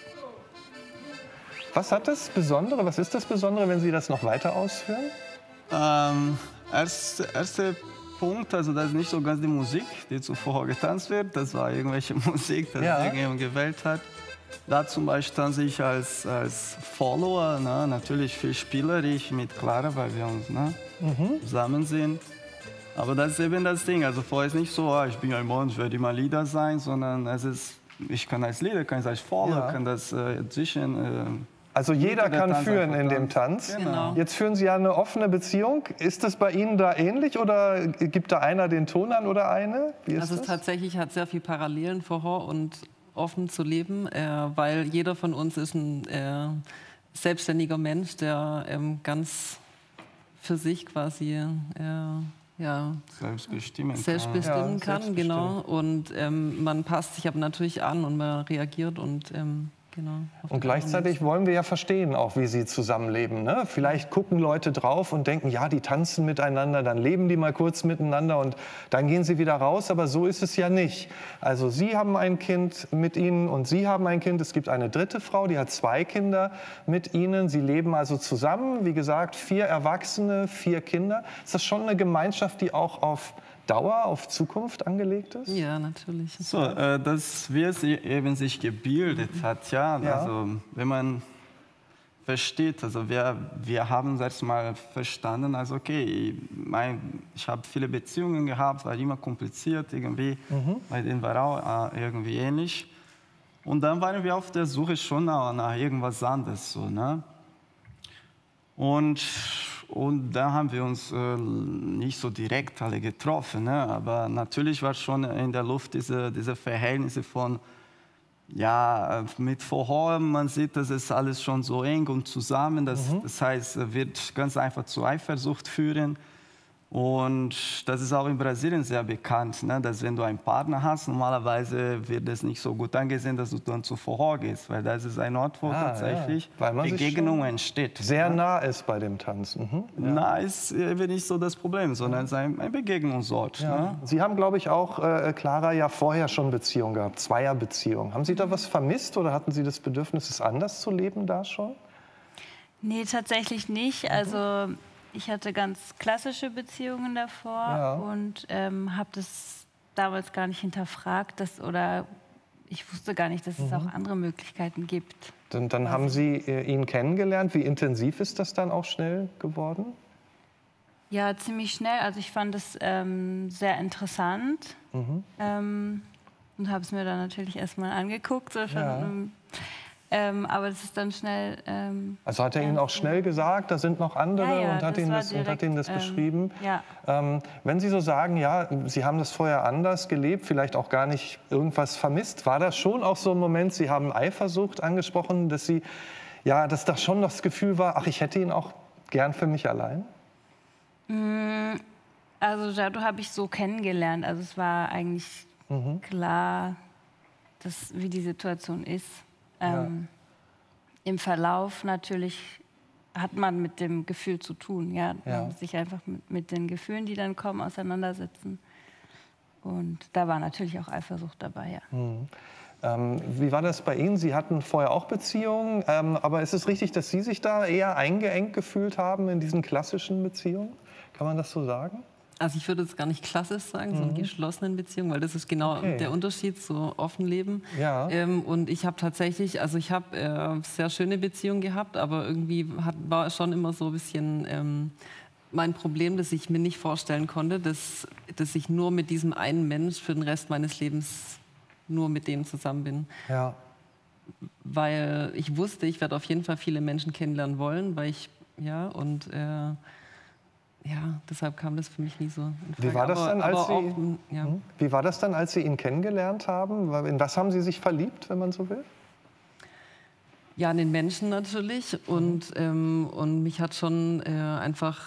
Was hat das Besondere, was ist das Besondere, wenn Sie das noch weiter ausführen? Ähm, erste, erste Punkt, also das ist nicht so ganz die Musik, die zuvor getanzt wird, das war irgendwelche Musik, die Ja. irgendjemand gewählt hat. Da zum Beispiel tanze ich als, als Follower, ne? Natürlich viel spielerisch mit Clara, weil wir uns ne? mhm. zusammen sind. Aber das ist eben das Ding, also vorher ist nicht so, ah, ich bin ein Mann, ich werde immer Leader sein, sondern es ist, ich kann als Leader, kann ich als Follower, Ja. kann das äh, zwischen... Äh, Also jeder der kann Tanz führen einfach in dem tanzt. Tanz. Genau. Jetzt führen Sie ja eine offene Beziehung. Ist das bei Ihnen da ähnlich oder gibt da einer den Ton an oder eine? Wie ist Also es das? tatsächlich hat sehr viel Parallelen, Vorher und offen zu leben, äh, weil jeder von uns ist ein äh, selbstständiger Mensch, der ähm, ganz für sich quasi äh, ja, selbstbestimmen kann. selbst bestimmen Ja, kann, selbstbestimmt. genau. Und ähm, man passt sich aber natürlich an und man reagiert und ähm, genau. auf Und den anderen gleichzeitig wollen wir ja verstehen, auch wie sie zusammenleben. Ne? Vielleicht gucken Leute drauf und denken, ja, die tanzen miteinander, dann leben die mal kurz miteinander und dann gehen sie wieder raus. Aber so ist es ja nicht. Also Sie haben ein Kind mit Ihnen und Sie haben ein Kind. Es gibt eine dritte Frau, die hat zwei Kinder mit Ihnen. Sie leben also zusammen. Wie gesagt, vier Erwachsene, vier Kinder. Ist das schon eine Gemeinschaft, die auch auf Dauer, auf Zukunft angelegt ist? Ja, natürlich. So, äh, dass wir sie eben sich gebildet hat, ja, Ja. also wenn man versteht, also wir, wir haben selbst mal verstanden, also okay, ich, mein, ich habe viele Beziehungen gehabt, war immer kompliziert irgendwie, Mhm. bei denen war auch äh, irgendwie ähnlich. Und dann waren wir auf der Suche schon nach, nach irgendwas anderes, so, ne? Und Und da haben wir uns äh, nicht so direkt alle getroffen, ne? Aber natürlich war schon in der Luft diese, diese Verhältnisse von, ja, mit Vorher, man sieht, das ist alles schon so eng und zusammen. Das, mhm. das heißt, es wird ganz einfach zu Eifersucht führen. Und das ist auch in Brasilien sehr bekannt, ne? Dass wenn du einen Partner hast, normalerweise wird es nicht so gut angesehen, dass du dann zu Vorher gehst, weil das ist ein Ort, wo Ah, tatsächlich ja. Weil man sich Begegnung schon entsteht. sehr ne? nah ist bei dem Tanz. Mhm. Na, ist eben nicht so das Problem, sondern es ist ein, ein Begegnungsort. Ja. Ne? Sie haben, glaube ich, auch, äh, Clara, ja vorher schon Beziehungen gehabt, Zweierbeziehungen. Haben Sie da was vermisst oder hatten Sie das Bedürfnis, es anders zu leben da schon? Nee, tatsächlich nicht. Also ich hatte ganz klassische Beziehungen davor Ja. und ähm, habe das damals gar nicht hinterfragt, dass, oder ich wusste gar nicht, dass es auch andere Möglichkeiten gibt. Dann, dann haben Sie äh, ihn kennengelernt. Wie intensiv ist das dann auch schnell geworden? Ja, ziemlich schnell. Also ich fand es ähm, sehr interessant Mhm. ähm, und habe es mir dann natürlich erstmal angeguckt. So schon, Ja. ähm, ähm, aber das ist dann schnell... Ähm, Also hat er Ihnen auch schnell gesagt, da sind noch andere Ja, ja, und, hat das Ihnen war das, und hat direkt, Ihnen das ähm, beschrieben? ja. Ähm, wenn Sie so sagen, ja, Sie haben das vorher anders gelebt, vielleicht auch gar nicht irgendwas vermisst, war das schon auch so ein Moment, Sie haben Eifersucht angesprochen, dass Sie, ja, dass da schon das Gefühl war, ach, ich hätte ihn auch gern für mich allein? Also Jadot habe ich so kennengelernt. Also es war eigentlich Mhm. klar, dass, wie die Situation ist. Ähm, Im Verlauf natürlich hat man mit dem Gefühl zu tun. Ja? Man Ja. muss sich einfach mit, mit den Gefühlen, die dann kommen, auseinandersetzen. Und da war natürlich auch Eifersucht dabei, ja. Mhm. Ähm, wie war das bei Ihnen? Sie hatten vorher auch Beziehungen, ähm, aber ist es richtig, dass Sie sich da eher eingeengt gefühlt haben in diesen klassischen Beziehungen? Kann man das so sagen? Also ich würde jetzt gar nicht klassisch sagen, Mhm. so in geschlossenen Beziehungen, weil das ist genau Okay. der Unterschied, so offen leben. Ja. Ähm, und ich habe tatsächlich, also ich habe äh, sehr schöne Beziehungen gehabt, aber irgendwie hat, war schon immer so ein bisschen ähm, mein Problem, dass ich mir nicht vorstellen konnte, dass, dass ich nur mit diesem einen Mensch für den Rest meines Lebens nur mit dem zusammen bin. Ja. Weil ich wusste, ich werde auf jeden Fall viele Menschen kennenlernen wollen, weil ich, ja, und äh, ja, deshalb kam das für mich nie so in Frage. Wie war das aber, dann, als aber Sie, auch, ja. hm? Wie war das dann, als Sie ihn kennengelernt haben? In was haben Sie sich verliebt, wenn man so will? Ja, an den Menschen natürlich. Und, ähm, und mich hat schon äh, einfach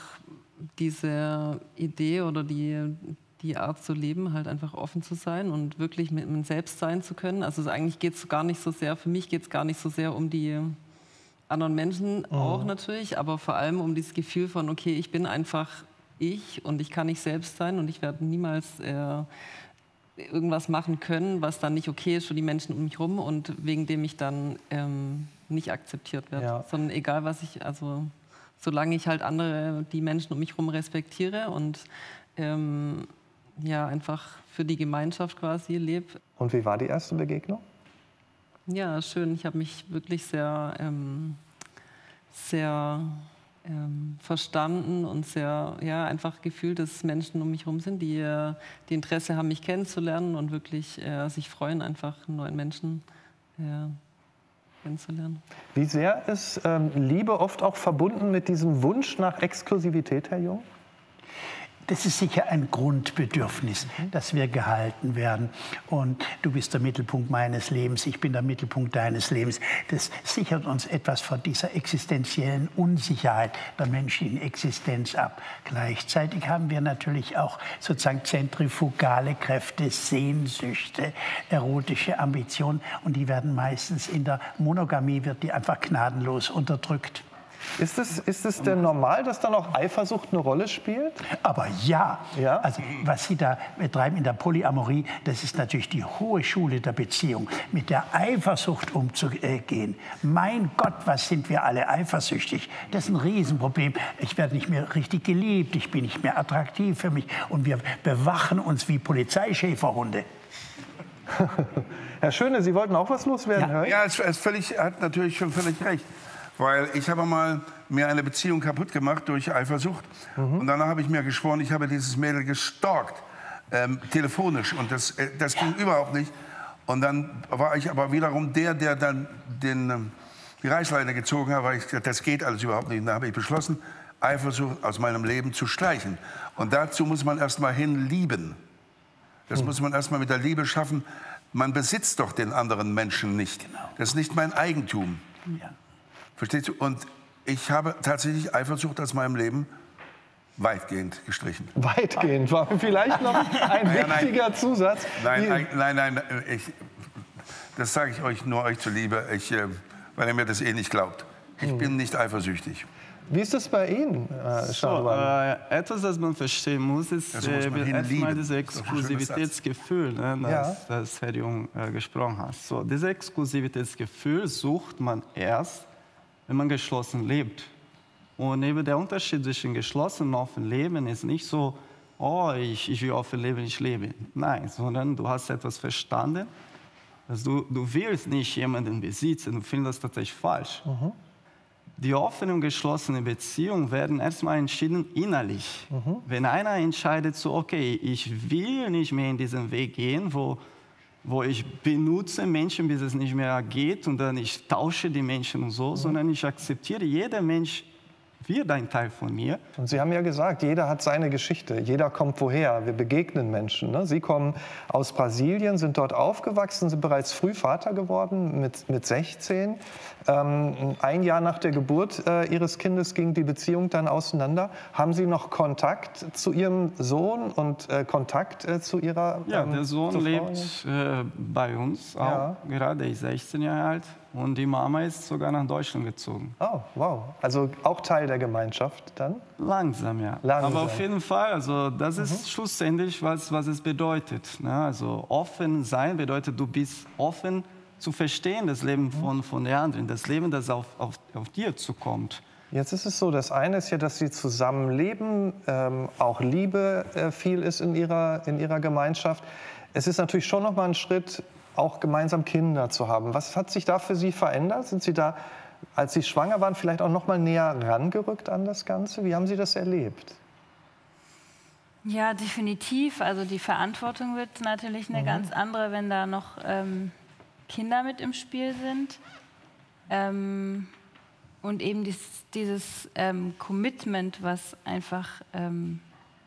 diese Idee oder die, die Art zu leben, halt einfach offen zu sein und wirklich mit mir selbst sein zu können. Also eigentlich geht es gar nicht so sehr, für mich geht es gar nicht so sehr um die anderen Menschen, Mhm. auch natürlich, aber vor allem um dieses Gefühl von, okay, ich bin einfach ich und ich kann nicht selbst sein und ich werde niemals äh, irgendwas machen können, was dann nicht okay ist für die Menschen um mich herum und wegen dem ich dann ähm, nicht akzeptiert werde. Ja. Sondern egal, was ich, also solange ich halt andere, die Menschen um mich herum respektiere und ähm, ja, einfach für die Gemeinschaft quasi lebe. Und wie war die erste Begegnung? Ja, schön. Ich habe mich wirklich sehr, ähm, sehr ähm, verstanden und sehr, ja, einfach gefühlt, dass Menschen um mich herum sind, die, äh, die Interesse haben, mich kennenzulernen und wirklich äh, sich freuen, einfach einen neuen Menschen äh, kennenzulernen. Wie sehr ist ähm, Liebe oft auch verbunden mit diesem Wunsch nach Exklusivität, Herr Jung? Das ist sicher ein Grundbedürfnis, dass wir gehalten werden. Und du bist der Mittelpunkt meines Lebens, ich bin der Mittelpunkt deines Lebens. Das sichert uns etwas vor dieser existenziellen Unsicherheit der menschlichen Existenz ab. Gleichzeitig haben wir natürlich auch sozusagen zentrifugale Kräfte, Sehnsüchte, erotische Ambitionen. Und die werden meistens in der Monogamie, wird die einfach gnadenlos unterdrückt. Ist es, ist es denn normal, dass dann auch Eifersucht eine Rolle spielt? Aber ja. Ja? Also was Sie da betreiben in der Polyamorie, das ist natürlich die hohe Schule der Beziehung, mit der Eifersucht umzugehen. Mein Gott, was sind wir alle eifersüchtig? Das ist ein Riesenproblem. Ich werde nicht mehr richtig geliebt, ich bin nicht mehr attraktiv für mich und wir bewachen uns wie Polizeischäferhunde. Herr Schöne, Sie wollten auch was loswerden, Ja. höre ich? Ja, es, es völlig, er hat natürlich schon völlig recht. Weil ich habe mal mir eine Beziehung kaputt gemacht durch Eifersucht. Mhm. Und danach habe ich mir geschworen, ich habe dieses Mädel gestalkt, ähm, telefonisch. Und das, äh, das ging überhaupt nicht. Und dann war ich aber wiederum der, der dann den, ähm, die Reißleine gezogen hat, weil ich gesagt, das geht alles überhaupt nicht. Und da habe ich beschlossen, Eifersucht aus meinem Leben zu streichen. Und dazu muss man erst mal hinlieben. Das Mhm. muss man erst mal mit der Liebe schaffen. Man besitzt doch den anderen Menschen nicht. Genau. Das ist nicht mein Eigentum. Ja. Verstehst du? Und ich habe tatsächlich Eifersucht aus meinem Leben weitgehend gestrichen. Weitgehend war vielleicht noch ein Naja, nein. wichtiger Zusatz. Nein, Die- nein, nein, nein ich, das sage ich euch nur euch zuliebe, ich, äh, weil ihr mir das eh nicht glaubt. Ich Hm. bin nicht eifersüchtig. Wie ist es bei Ihnen, äh, So, Shadowan? äh, etwas, das man verstehen muss, ist Also muss man äh, hinlieben. erstmal dieses Das ist doch ein schöner Exklusivitätsgefühl, ne, das, Ja. das Herr Jung äh, gesprochen hat. So, dieses Exklusivitätsgefühl sucht man erst, wenn man geschlossen lebt. Und eben der Unterschied zwischen geschlossen und offen leben ist nicht so, oh, ich, ich will offen leben, ich lebe. Nein, sondern du hast etwas verstanden, dass du, du willst nicht jemanden besitzen, du findest das tatsächlich falsch. Mhm. Die offene und geschlossene Beziehung werden erstmal entschieden innerlich. Mhm. Wenn einer entscheidet, so, okay, ich will nicht mehr in diesen Weg gehen, wo, wo ich benutze Menschen, bis es nicht mehr geht und dann ich tausche die Menschen und so, Mhm. sondern ich akzeptiere, jeder Mensch wird ein Teil von mir. Und Sie haben ja gesagt, jeder hat seine Geschichte, jeder kommt woher, wir begegnen Menschen. Ne? Sie kommen aus Brasilien, sind dort aufgewachsen, sind bereits früh Vater geworden, mit, mit sechzehn. Ähm, ein Jahr nach der Geburt äh, Ihres Kindes ging die Beziehung dann auseinander. Haben Sie noch Kontakt zu Ihrem Sohn und äh, Kontakt äh, zu Ihrer Ja, ähm, der Sohn zur Frau? lebt äh, bei uns auch, Ja. gerade, er ist sechzehn Jahre alt. Und die Mama ist sogar nach Deutschland gezogen. Oh, wow. Also auch Teil der Gemeinschaft dann? Langsam, ja. Langsam. Aber auf jeden Fall, also das ist mhm. schlussendlich, was, was es bedeutet. Ne? Also offen sein bedeutet, du bist offen zu verstehen, das Leben von, von der anderen, das Leben, das auf, auf, auf dir zukommt. Jetzt ist es so, das eine ist ja, dass sie zusammenleben, ähm, auch Liebe äh, viel ist in ihrer, in ihrer Gemeinschaft. Es ist natürlich schon noch mal ein Schritt, auch gemeinsam Kinder zu haben. Was hat sich da für Sie verändert? Sind Sie da, als Sie schwanger waren, vielleicht auch noch mal näher rangerückt an das Ganze? Wie haben Sie das erlebt? Ja, definitiv. Also die Verantwortung wird natürlich eine mhm. ganz andere, wenn da noch ähm, Kinder mit im Spiel sind. Ähm, und eben dieses, dieses ähm, Commitment, was einfach ähm,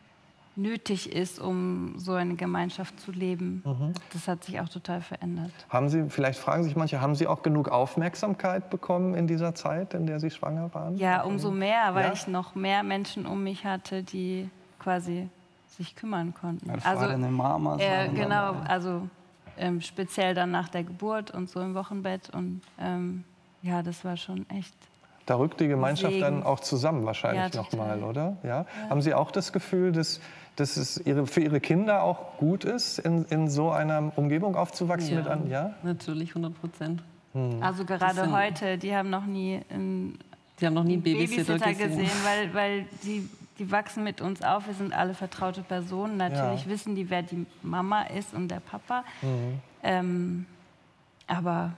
nötig ist, um so eine Gemeinschaft zu leben. Mhm. Das hat sich auch total verändert. Haben Sie, vielleicht fragen sich manche, haben Sie auch genug Aufmerksamkeit bekommen in dieser Zeit, in der Sie schwanger waren? Ja, umso mehr, weil ja? ich noch mehr Menschen um mich hatte, die quasi sich kümmern konnten. Ja, also eine Mama. Äh, genau, also ähm, speziell dann nach der Geburt und so im Wochenbett. Und ähm, ja, das war schon echt. Da rückt die Gemeinschaft Segen. Dann auch zusammen wahrscheinlich ja, noch mal, oder? Ja? Ja. Haben Sie auch das Gefühl, dass, dass es ihre, für Ihre Kinder auch gut ist, in, in so einer Umgebung aufzuwachsen? Ja, mit an, ja? natürlich, hundert Prozent. Hm. Also gerade sind, heute, die haben noch nie einen, die haben noch nie einen Babysitter, Babysitter gesehen, gesehen, weil, weil die, die wachsen mit uns auf. Wir sind alle vertraute Personen. Natürlich ja. wissen die, wer die Mama ist und der Papa. Mhm. Ähm, aber...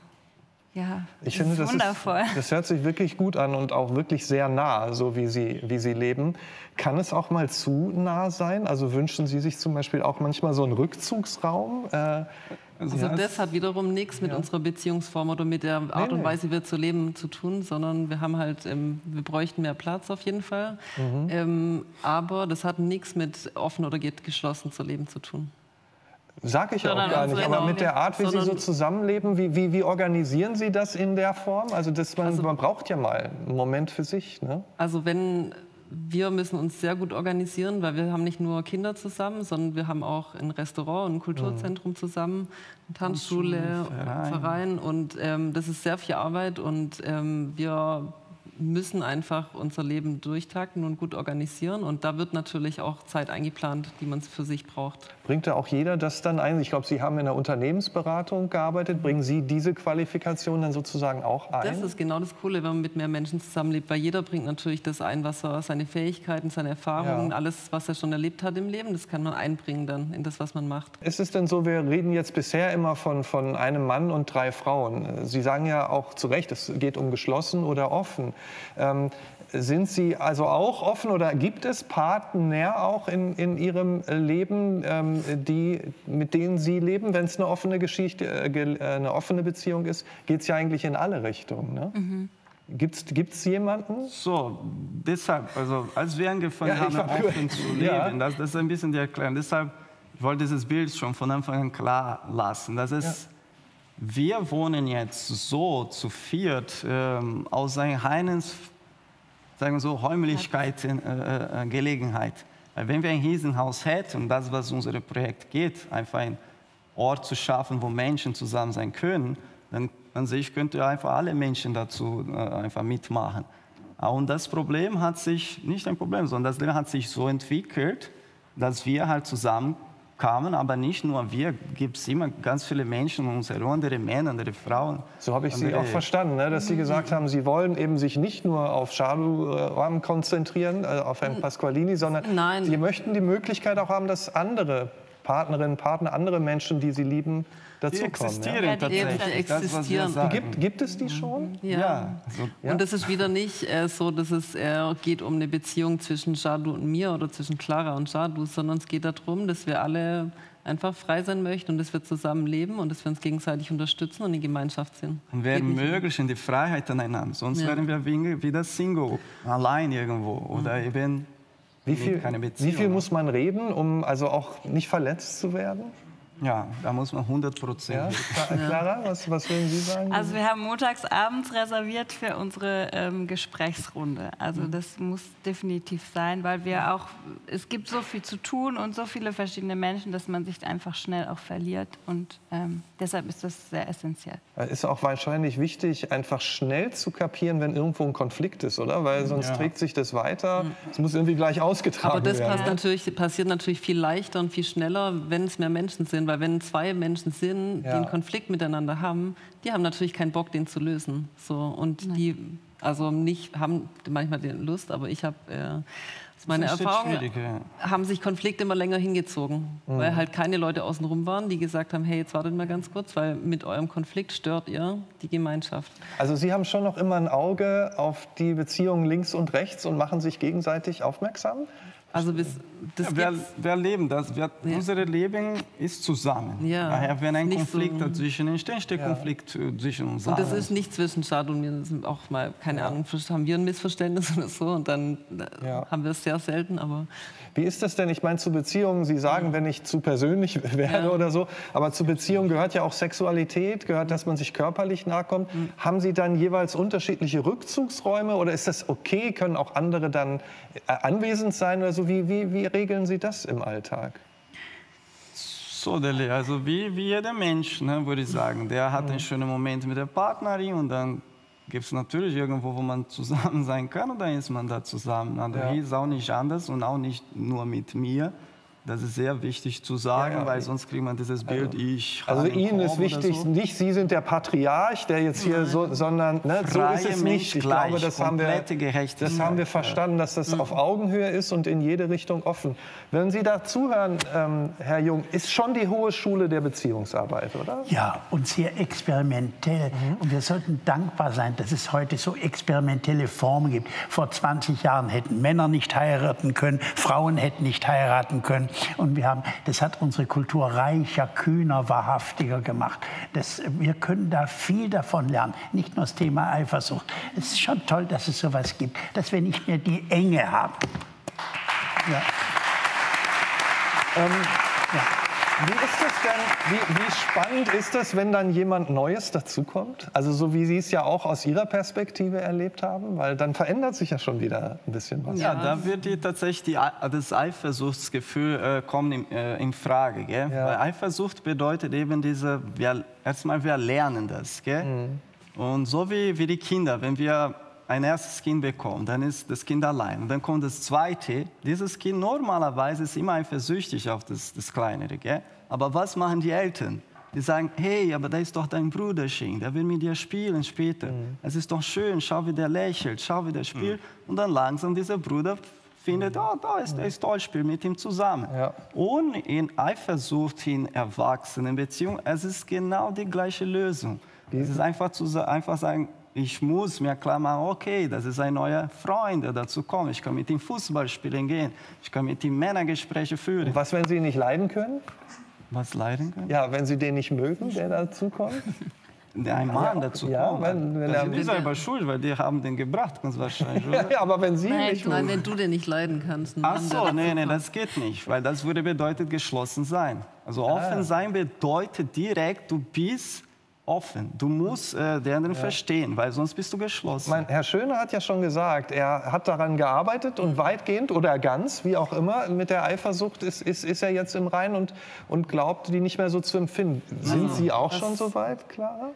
Ja, ich finde, das, wundervoll. Ist, das hört sich wirklich gut an und auch wirklich sehr nah, so wie Sie, wie Sie leben. Kann es auch mal zu nah sein? Also wünschen Sie sich zum Beispiel auch manchmal so einen Rückzugsraum? Äh, also ja, das hat wiederum nichts mit ja. unserer Beziehungsform oder mit der Art nee, und Weise, wie wir zu leben, zu tun, sondern wir haben halt, ähm, wir bräuchten mehr Platz auf jeden Fall. Mhm. Ähm, aber das hat nichts mit offen oder geschlossen zu leben zu tun. Sag ich ja auch gar nicht, aber mit der Art, wie Sie so zusammenleben, wie, wie, wie organisieren Sie das in der Form? Also, das, man, also man braucht ja mal einen Moment für sich, ne? Also wenn, wir müssen uns sehr gut organisieren, weil wir haben nicht nur Kinder zusammen, sondern wir haben auch ein Restaurant, ein Kulturzentrum zusammen, eine Tanzschule, Verein. Verein und ähm, das ist sehr viel Arbeit und ähm, wir müssen einfach unser Leben durchtakten und gut organisieren. Und da wird natürlich auch Zeit eingeplant, die man für sich braucht. Bringt da auch jeder das dann ein? Ich glaube, Sie haben in der Unternehmensberatung gearbeitet. Bringen Sie diese Qualifikation dann sozusagen auch ein? Das ist genau das Coole, wenn man mit mehr Menschen zusammenlebt. Weil jeder bringt natürlich das ein, was er, seine Fähigkeiten, seine Erfahrungen, ja. alles, was er schon erlebt hat im Leben, das kann man einbringen dann in das, was man macht. Ist es denn so, wir reden jetzt bisher immer von, von einem Mann und drei Frauen. Sie sagen ja auch zu Recht, es geht um geschlossen oder offen. Ähm, sind Sie also auch offen oder gibt es Partner auch in, in Ihrem Leben, ähm, die, mit denen Sie leben? Wenn es eine offene Geschichte, äh, eine offene Beziehung ist, geht es ja eigentlich in alle Richtungen. Ne? Mhm. Gibt es jemanden? So, deshalb, also als wir angefangen ja, haben, offen zu leben, ja. das, das ist ein bisschen die Erklärung. Deshalb ich wollte dieses Bild schon von Anfang an klar lassen. Das ist, ja. Wir wohnen jetzt so zu viert ähm, aus einer reinen, sagen wir so, Räumlichkeiten, äh, äh, Gelegenheit. Weil wenn wir ein Riesenhaus hätten, das, was unser Projekt geht, einfach einen Ort zu schaffen, wo Menschen zusammen sein können, dann an sich könnte einfach alle Menschen dazu äh, einfach mitmachen. Und das Problem hat sich, nicht ein Problem, sondern das Leben hat sich so entwickelt, dass wir halt zusammen kamen, aber nicht nur wir, gibt es immer ganz viele Menschen um uns herum, andere Männer, andere Frauen. So habe ich Sie auch verstanden, ne? Dass Sie gesagt haben, Sie wollen eben sich nicht nur auf Shadu konzentrieren, äh, auf Herrn Pasqualini, sondern Nein. Sie möchten die Möglichkeit auch haben, dass andere Partnerinnen, Partner, andere Menschen, die Sie lieben, dazukommen. Die existieren ja? tatsächlich. Die existieren. Das, gibt, gibt es die schon? Ja. ja. So. ja. Und das ist wieder nicht äh, so, dass es äh, geht um eine Beziehung zwischen Shadu und mir oder zwischen Clara und Shadu, sondern es geht darum, dass wir alle einfach frei sein möchten und dass wir zusammen leben und dass wir uns gegenseitig unterstützen und in Gemeinschaft sind. Und wir ermöglichen die Freiheit aneinander, sonst ja. werden wir wieder Single, allein irgendwo oder mhm. eben wie viel, keine Beziehung. Wie viel muss man reden, um also auch nicht verletzt zu werden? Ja, da muss man hundert Prozent. Ja? Clara, was, was würden Sie sagen? Also wir haben montags abends reserviert für unsere ähm, Gesprächsrunde. Also das muss definitiv sein, weil wir auch, es gibt so viel zu tun und so viele verschiedene Menschen, dass man sich einfach schnell auch verliert. Und ähm, deshalb ist das sehr essentiell. Ist auch wahrscheinlich wichtig, einfach schnell zu kapieren, wenn irgendwo ein Konflikt ist, oder? Weil sonst ja. trägt sich das weiter. Es muss irgendwie gleich ausgetragen Aber das werden. passt natürlich, passiert natürlich viel leichter und viel schneller, wenn es mehr Menschen sind. Weil wenn zwei Menschen sind, Ja. die einen Konflikt miteinander haben, die haben natürlich keinen Bock, den zu lösen. So, und Nein. die also nicht, haben manchmal die Lust, aber ich habe, äh, meine Das ist Erfahrung, schwierig, ja. haben sich Konflikte immer länger hingezogen. Mhm. Weil halt keine Leute außenrum waren, die gesagt haben, hey, jetzt wartet mal ganz kurz, weil mit eurem Konflikt stört ihr die Gemeinschaft. Also Sie haben schon noch immer ein Auge auf die Beziehungen links und rechts und machen sich gegenseitig aufmerksam? Also bis, das Ja, wir, gibt's- wir leben das. Wir, Ja. Unser Leben ist zusammen. Ja, Daher, wenn ein nicht Konflikt so- dazwischen entsteht, entsteht Ja. Konflikt äh, zwischen uns Und das allen. ist nicht zwischen Schad und mir. Das ist auch mal, keine Ahnung, haben wir ein Missverständnis oder so. Und dann äh, Ja. haben wir es sehr selten. Aber Wie ist das denn? Ich meine, zu Beziehungen, Sie sagen, wenn ich zu persönlich werde Ja. oder so, aber zu Beziehungen gehört ja auch Sexualität, gehört, dass man sich körperlich nahe kommt. Mhm. Haben Sie dann jeweils unterschiedliche Rückzugsräume oder ist das okay? Können auch andere dann äh, anwesend sein oder so? Wie, wie, wie regeln Sie das im Alltag? So, Deli, also wie, wie jeder Mensch, ne, würde ich sagen. Der hat einen schönen Moment mit der Partnerin und dann gibt es natürlich irgendwo, wo man zusammen sein kann und dann ist man da zusammen. Also Ja. hier ist auch nicht anders und auch nicht nur mit mir. Das ist sehr wichtig zu sagen, Ja, ja. weil sonst kriegt man dieses Bild, ich Also habe einen Ihnen ist Korb oder wichtig, so. nicht Sie sind der Patriarch, der jetzt hier so, sondern ne, so Freie ist es Mensch nicht. Ich gleich, glaube, das haben wir, komplette Gerechtigkeit. das haben wir verstanden, dass das Mhm. auf Augenhöhe ist und in jede Richtung offen. Wenn Sie da zuhören, ähm, Herr Jung, ist schon die hohe Schule der Beziehungsarbeit, oder? Ja, und sehr experimentell. Und wir sollten dankbar sein, dass es heute so experimentelle Formen gibt. Vor zwanzig Jahren hätten Männer nicht heiraten können, Frauen hätten nicht heiraten können. Und wir haben, das hat unsere Kultur reicher, kühner, wahrhaftiger gemacht. Das, wir können da viel davon lernen. Nicht nur das Thema Eifersucht. Es ist schon toll, dass es sowas gibt, dass wir nicht mehr die Enge haben. Ja. Ähm, Wie ist das denn, wie, wie spannend ist das, wenn dann jemand Neues dazukommt? Also so wie Sie es ja auch aus Ihrer Perspektive erlebt haben, weil dann verändert sich ja schon wieder ein bisschen was. Ja, da wird die, tatsächlich die, das Eifersuchtsgefühl äh, kommt in, äh, in Frage. Gell? Ja. Weil Eifersucht bedeutet eben diese, wir, erstmal wir lernen das. Gell? Mhm. Und so wie, wie die Kinder, wenn wir ein erstes Kind bekommen, dann ist das Kind allein. Und dann kommt das zweite. Dieses Kind normalerweise ist immer eifersüchtig auf das, das Kleinere. Gell? Aber was machen die Eltern? Die sagen, hey, aber da ist doch dein Bruderchen, der will mit dir spielen später. Mhm. Es ist doch schön, schau, wie der lächelt, schau, wie der spielt. Und dann langsam dieser Bruder findet, oh, da ist, der ist toll, spiel mit ihm zusammen. Ja. Und in Eifersucht, in Erwachsenenbeziehungen, es ist genau die gleiche Lösung. Es ist einfach zu sa- einfach sagen, ich muss mir klar machen, okay, das ist ein neuer Freund, der dazu kommt. Ich kann mit ihm Fußball spielen gehen. Ich kann mit ihm Männergespräche führen. Und was, wenn Sie ihn nicht leiden können? Was leiden können? Ja, wenn Sie den nicht mögen, der dazukommt? Der ein Mann dazu Ja, kommt. wenn- wenn das er- ist selber schuld, weil die haben den gebracht, ganz wahrscheinlich. Oder? Ja, aber wenn Sie ihn Nein, nicht nein, mögen. wenn du den nicht leiden kannst. ein Ach Mann, so, der nee, nee, dazu das geht nicht, weil das würde bedeutet geschlossen sein. Also offen sein bedeutet direkt, du bist offen. Du musst äh, den anderen verstehen, weil sonst bist du geschlossen. Mein, Herr Schöne hat ja schon gesagt, er hat daran gearbeitet und weitgehend oder ganz, wie auch immer, mit der Eifersucht ist, ist, ist er jetzt im Reinen und, und glaubt, die nicht mehr so zu empfinden. Sind Sie auch schon so weit, Clara?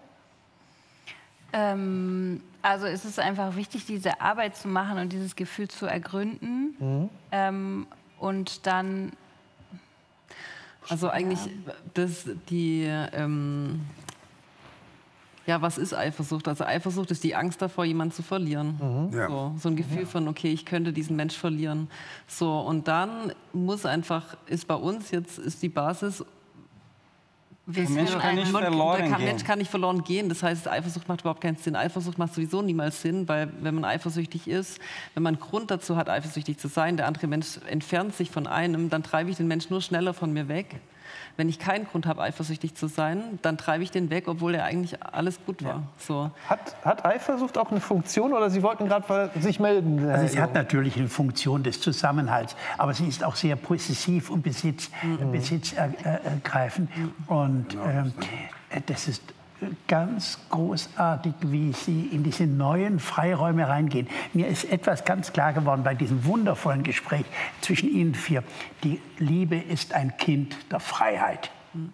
Ähm, also es ist einfach wichtig, diese Arbeit zu machen und dieses Gefühl zu ergründen. Mhm. Ähm, und dann... Also eigentlich, das, die, ähm, ja, was ist Eifersucht? Also Eifersucht ist die Angst davor, jemanden zu verlieren. Ja. So, so ein Gefühl von, okay, ich könnte diesen Mensch verlieren. So, und dann muss einfach, ist bei uns jetzt, ist die Basis, Wir Mensch sind kann ein- nicht man, verloren der kann, gehen. Mensch kann nicht verloren gehen. Das heißt, Eifersucht macht überhaupt keinen Sinn. Eifersucht macht sowieso niemals Sinn, weil wenn man eifersüchtig ist, wenn man Grund dazu hat, eifersüchtig zu sein, der andere Mensch entfernt sich von einem, dann treibe ich den Mensch nur schneller von mir weg. Wenn ich keinen Grund habe, eifersüchtig zu sein, dann treibe ich den weg, obwohl er eigentlich alles gut war. Ja. So. Hat, hat Eifersucht auch eine Funktion oder Sie wollten gerade sich melden? Also sie hat natürlich eine Funktion des Zusammenhalts, aber sie ist auch sehr possessiv und besitz, mhm. besitzergreifend. Mhm. Und ähm, das ist ganz großartig, wie Sie in diese neuen Freiräume reingehen. Mir ist etwas ganz klar geworden bei diesem wundervollen Gespräch zwischen Ihnen vier. Die Liebe ist ein Kind der Freiheit.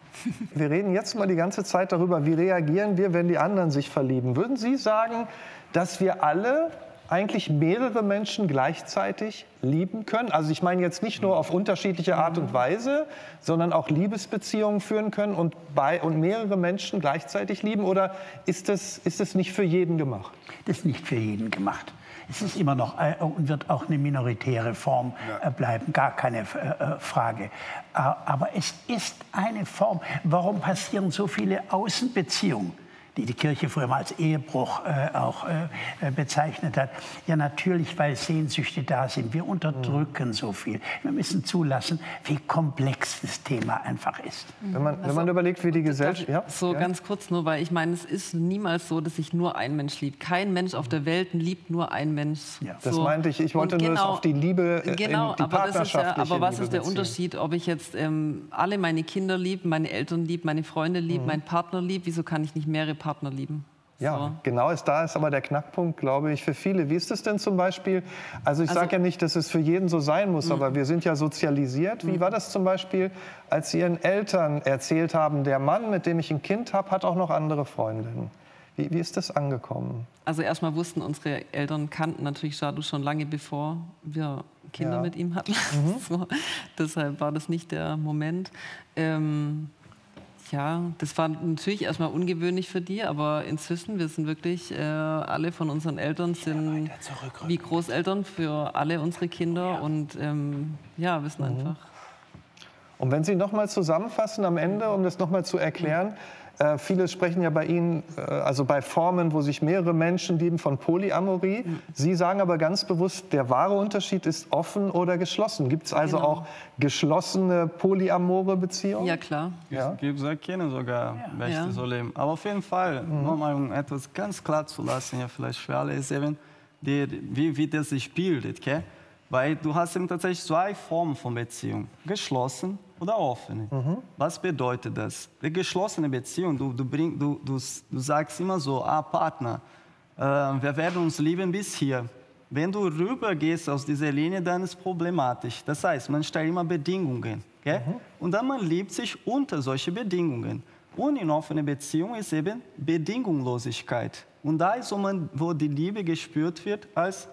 Wir reden jetzt mal die ganze Zeit darüber, wie reagieren wir, wenn die anderen sich verlieben. Würden Sie sagen, dass wir alle eigentlich mehrere Menschen gleichzeitig lieben können? Also ich meine jetzt nicht nur auf unterschiedliche Art und Weise, sondern auch Liebesbeziehungen führen können und, bei, und mehrere Menschen gleichzeitig lieben? Oder ist das, ist das nicht für jeden gemacht? Das ist nicht für jeden gemacht. Es ist immer noch und wird auch eine minoritäre Form bleiben, gar keine Frage. Aber es ist eine Form. Warum passieren so viele Außenbeziehungen, die die Kirche früher mal als Ehebruch äh, auch äh, bezeichnet hat? Ja, natürlich, weil Sehnsüchte da sind. Wir unterdrücken mhm. so viel. Wir müssen zulassen, wie komplex das Thema einfach ist. Wenn man, also, wenn man überlegt, wie die Gesellschaft... Ja? So ja? ganz kurz nur, weil ich meine, es ist niemals so, dass sich nur ein Mensch liebt. Kein Mensch auf der Welt liebt nur ein Mensch. Ja. Das so. meinte ich. Ich wollte genau, nur das auf die Liebe, genau, in die aber partnerschaftliche das ist ja, aber was Liebe ist der beziehen. Unterschied, ob ich jetzt ähm, alle meine Kinder liebe, meine Eltern liebe, meine Freunde liebe, mhm. meinen Partner liebe? Wieso kann ich nicht mehrere Partner lieben? Ja, so. Genau ist da ist aber der Knackpunkt, glaube ich, für viele. Wie ist es denn zum Beispiel? Also ich also, sage ja nicht, dass es für jeden so sein muss, mh. aber wir sind ja sozialisiert. Wie war das zum Beispiel, als Sie Ihren Eltern erzählt haben, der Mann, mit dem ich ein Kind habe, hat auch noch andere Freundinnen? Wie, wie ist das angekommen? Also erstmal wussten unsere Eltern, kannten natürlich Shadu schon lange, bevor wir Kinder ja. mit ihm hatten. Mhm. So, deshalb war das nicht der Moment. Ähm, Ja, das war natürlich erstmal ungewöhnlich für die, aber inzwischen, wir sind wirklich, äh, alle von unseren Eltern sind wie Großeltern für alle unsere Kinder ja. und ähm, ja, wissen mhm. einfach. Und wenn Sie noch mal zusammenfassen am Ende, um das noch mal zu erklären, äh, viele sprechen ja bei Ihnen, äh, also bei Formen, wo sich mehrere Menschen lieben, von Polyamorie. Mhm. Sie sagen aber ganz bewusst, der wahre Unterschied ist offen oder geschlossen. Gibt es also genau. auch geschlossene polyamore Beziehungen? Ja, klar. Ja. Es gibt Erkennen sogar, ja. welche ja. so leben. Aber auf jeden Fall, mhm. nur mal um etwas ganz klar zu lassen, ja, vielleicht für alle, ist eben, die, wie, wie das sich bildet. Okay? Weil du hast eben tatsächlich zwei Formen von Beziehung. Geschlossen oder offene. Mhm. Was bedeutet das? Die geschlossene Beziehung, du, du, bring, du, du, du sagst immer so, ah, Partner, äh, wir werden uns lieben bis hier. Wenn du rübergehst aus dieser Linie, dann ist es problematisch. Das heißt, man stellt immer Bedingungen. Okay? Mhm. Und dann man liebt sich unter solche Bedingungen. Und in offener Beziehung ist eben Bedingungslosigkeit. Und da ist, wo, man, wo die Liebe gespürt wird als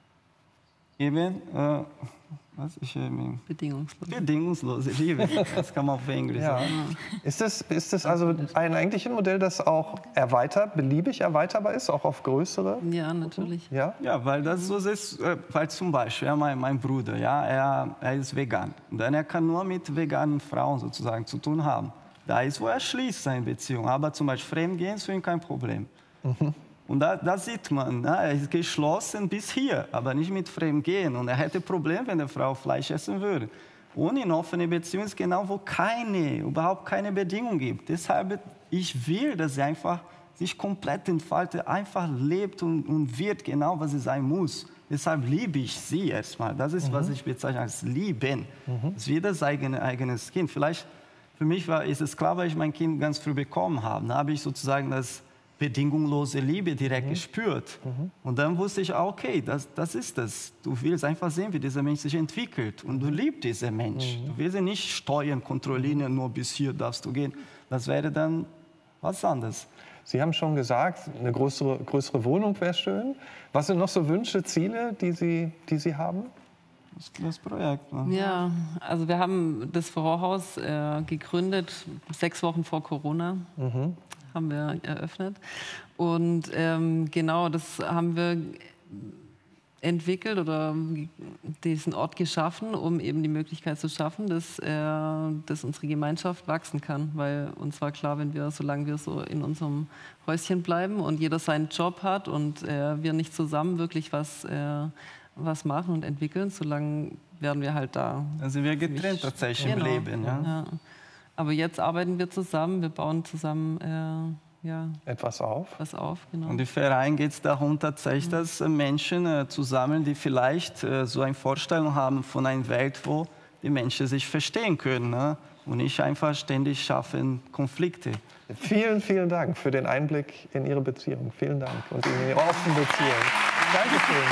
eben... Äh, Was? Ich, ähm, Bedingungslose. Bedingungslose Liebe, das kann man auf Englisch ja. sagen. Ist das, ist das also ein eigentlich ein Modell, das auch erweitert, beliebig erweiterbar ist, auch auf größere? Ja, natürlich. Ja, ja weil das so ist, weil zum Beispiel ja, mein, mein Bruder, ja, er, er ist vegan. Und dann er kann nur mit veganen Frauen sozusagen zu tun haben. Da ist, wo er schließt seine Beziehung. Aber zum Beispiel Fremdgehen ist für ihn kein Problem. Mhm. Und da, da sieht man, na, er ist geschlossen bis hier, aber nicht mit Fremdgehen. Und er hätte Probleme, wenn eine Frau Fleisch essen würde. Und in offener Beziehung ist genau, wo keine, überhaupt keine Bedingung gibt. Deshalb, ich will, dass sie einfach sich komplett entfaltet, einfach lebt und, und wird genau, was sie sein muss. Deshalb liebe ich sie erstmal. Das ist, mhm. was ich bezeichne als Lieben. Mhm. Das ist wie das eigene, eigenes Kind. Vielleicht, für mich war, ist es klar, weil ich mein Kind ganz früh bekommen habe. Da habe ich sozusagen das bedingungslose Liebe direkt mhm. gespürt. Mhm. Und dann wusste ich, okay, das, das ist es. Du willst einfach sehen, wie dieser Mensch sich entwickelt. Und du liebst diesen Mensch. Mhm. Du willst ihn nicht steuern, kontrollieren, nur bis hier darfst du gehen. Das wäre dann was anderes. Sie haben schon gesagt, eine größere, größere Wohnung wäre schön. Was sind noch so Wünsche, Ziele, die Sie, die Sie haben? Das, das Projekt. Ne? Ja, also wir haben das Vorhaus äh, gegründet, sechs Wochen vor Corona. Mhm. haben wir eröffnet. Und ähm, genau, das haben wir entwickelt oder diesen Ort geschaffen, um eben die Möglichkeit zu schaffen, dass, äh, dass unsere Gemeinschaft wachsen kann. Weil uns war klar, wenn wir, solange wir so in unserem Häuschen bleiben und jeder seinen Job hat und äh, wir nicht zusammen wirklich was, äh, was machen und entwickeln, solange werden wir halt da. Also wir getrennt tatsächlich genau. im Leben. Ja? Ja. Aber jetzt arbeiten wir zusammen, wir bauen zusammen äh, ja, etwas auf. Was auf genau. Und im Verein geht es darum, tatsächlich, mhm. dass Menschen äh, zu sammeln, die vielleicht äh, so eine Vorstellung haben von einer Welt, wo die Menschen sich verstehen können. Ne? Und nicht einfach ständig schaffen Konflikte. Vielen, vielen Dank für den Einblick in Ihre Beziehung. Vielen Dank und in Ihre offene Beziehung. Dankeschön.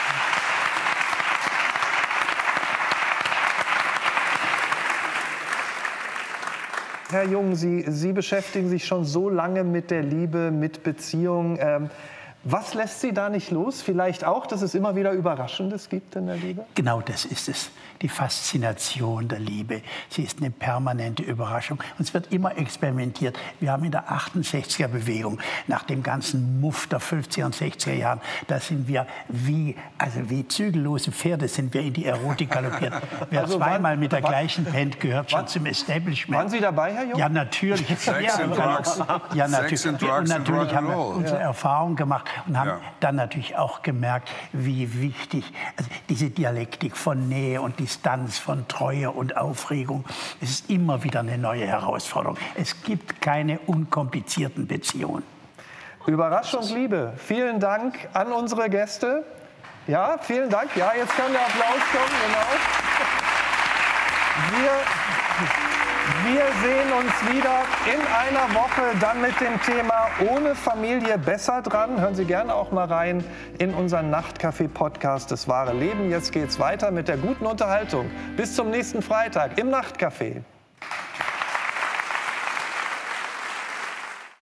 Herr Jung, Sie, Sie beschäftigen sich schon so lange mit der Liebe, mit Beziehungen. Ähm, was lässt Sie da nicht los? Vielleicht auch, dass es immer wieder Überraschendes gibt in der Liebe? Genau das ist es. Die Faszination der Liebe. Sie ist eine permanente Überraschung. Und es wird immer experimentiert. Wir haben in der achtundsechziger-Bewegung, nach dem ganzen Muff der fünfziger und sechziger Jahren, da sind wir wie, also wie zügellose Pferde sind wir in die Erotik galoppiert. Wer also zweimal mit der gleichen Band gehört schon zum Establishment. Waren Sie dabei, Herr Jung? Ja, natürlich. Sex and Drugs. Ja, natürlich. Sex and Drugs und natürlich and haben wir unsere ja. Erfahrung gemacht und haben ja. dann natürlich auch gemerkt, wie wichtig also diese Dialektik von Nähe und Distanz, von Treue und Aufregung, es ist immer wieder eine neue Herausforderung. Es gibt keine unkomplizierten Beziehungen. Überraschung, Liebe. Vielen Dank an unsere Gäste. Ja, vielen Dank. Ja, jetzt kann der Applaus kommen. Genau. Wir Wir sehen uns wieder in einer Woche dann mit dem Thema Ohne Familie besser dran. Hören Sie gerne auch mal rein in unseren Nachtcafé-Podcast Das wahre Leben. Jetzt geht's weiter mit der guten Unterhaltung. Bis zum nächsten Freitag im Nachtcafé.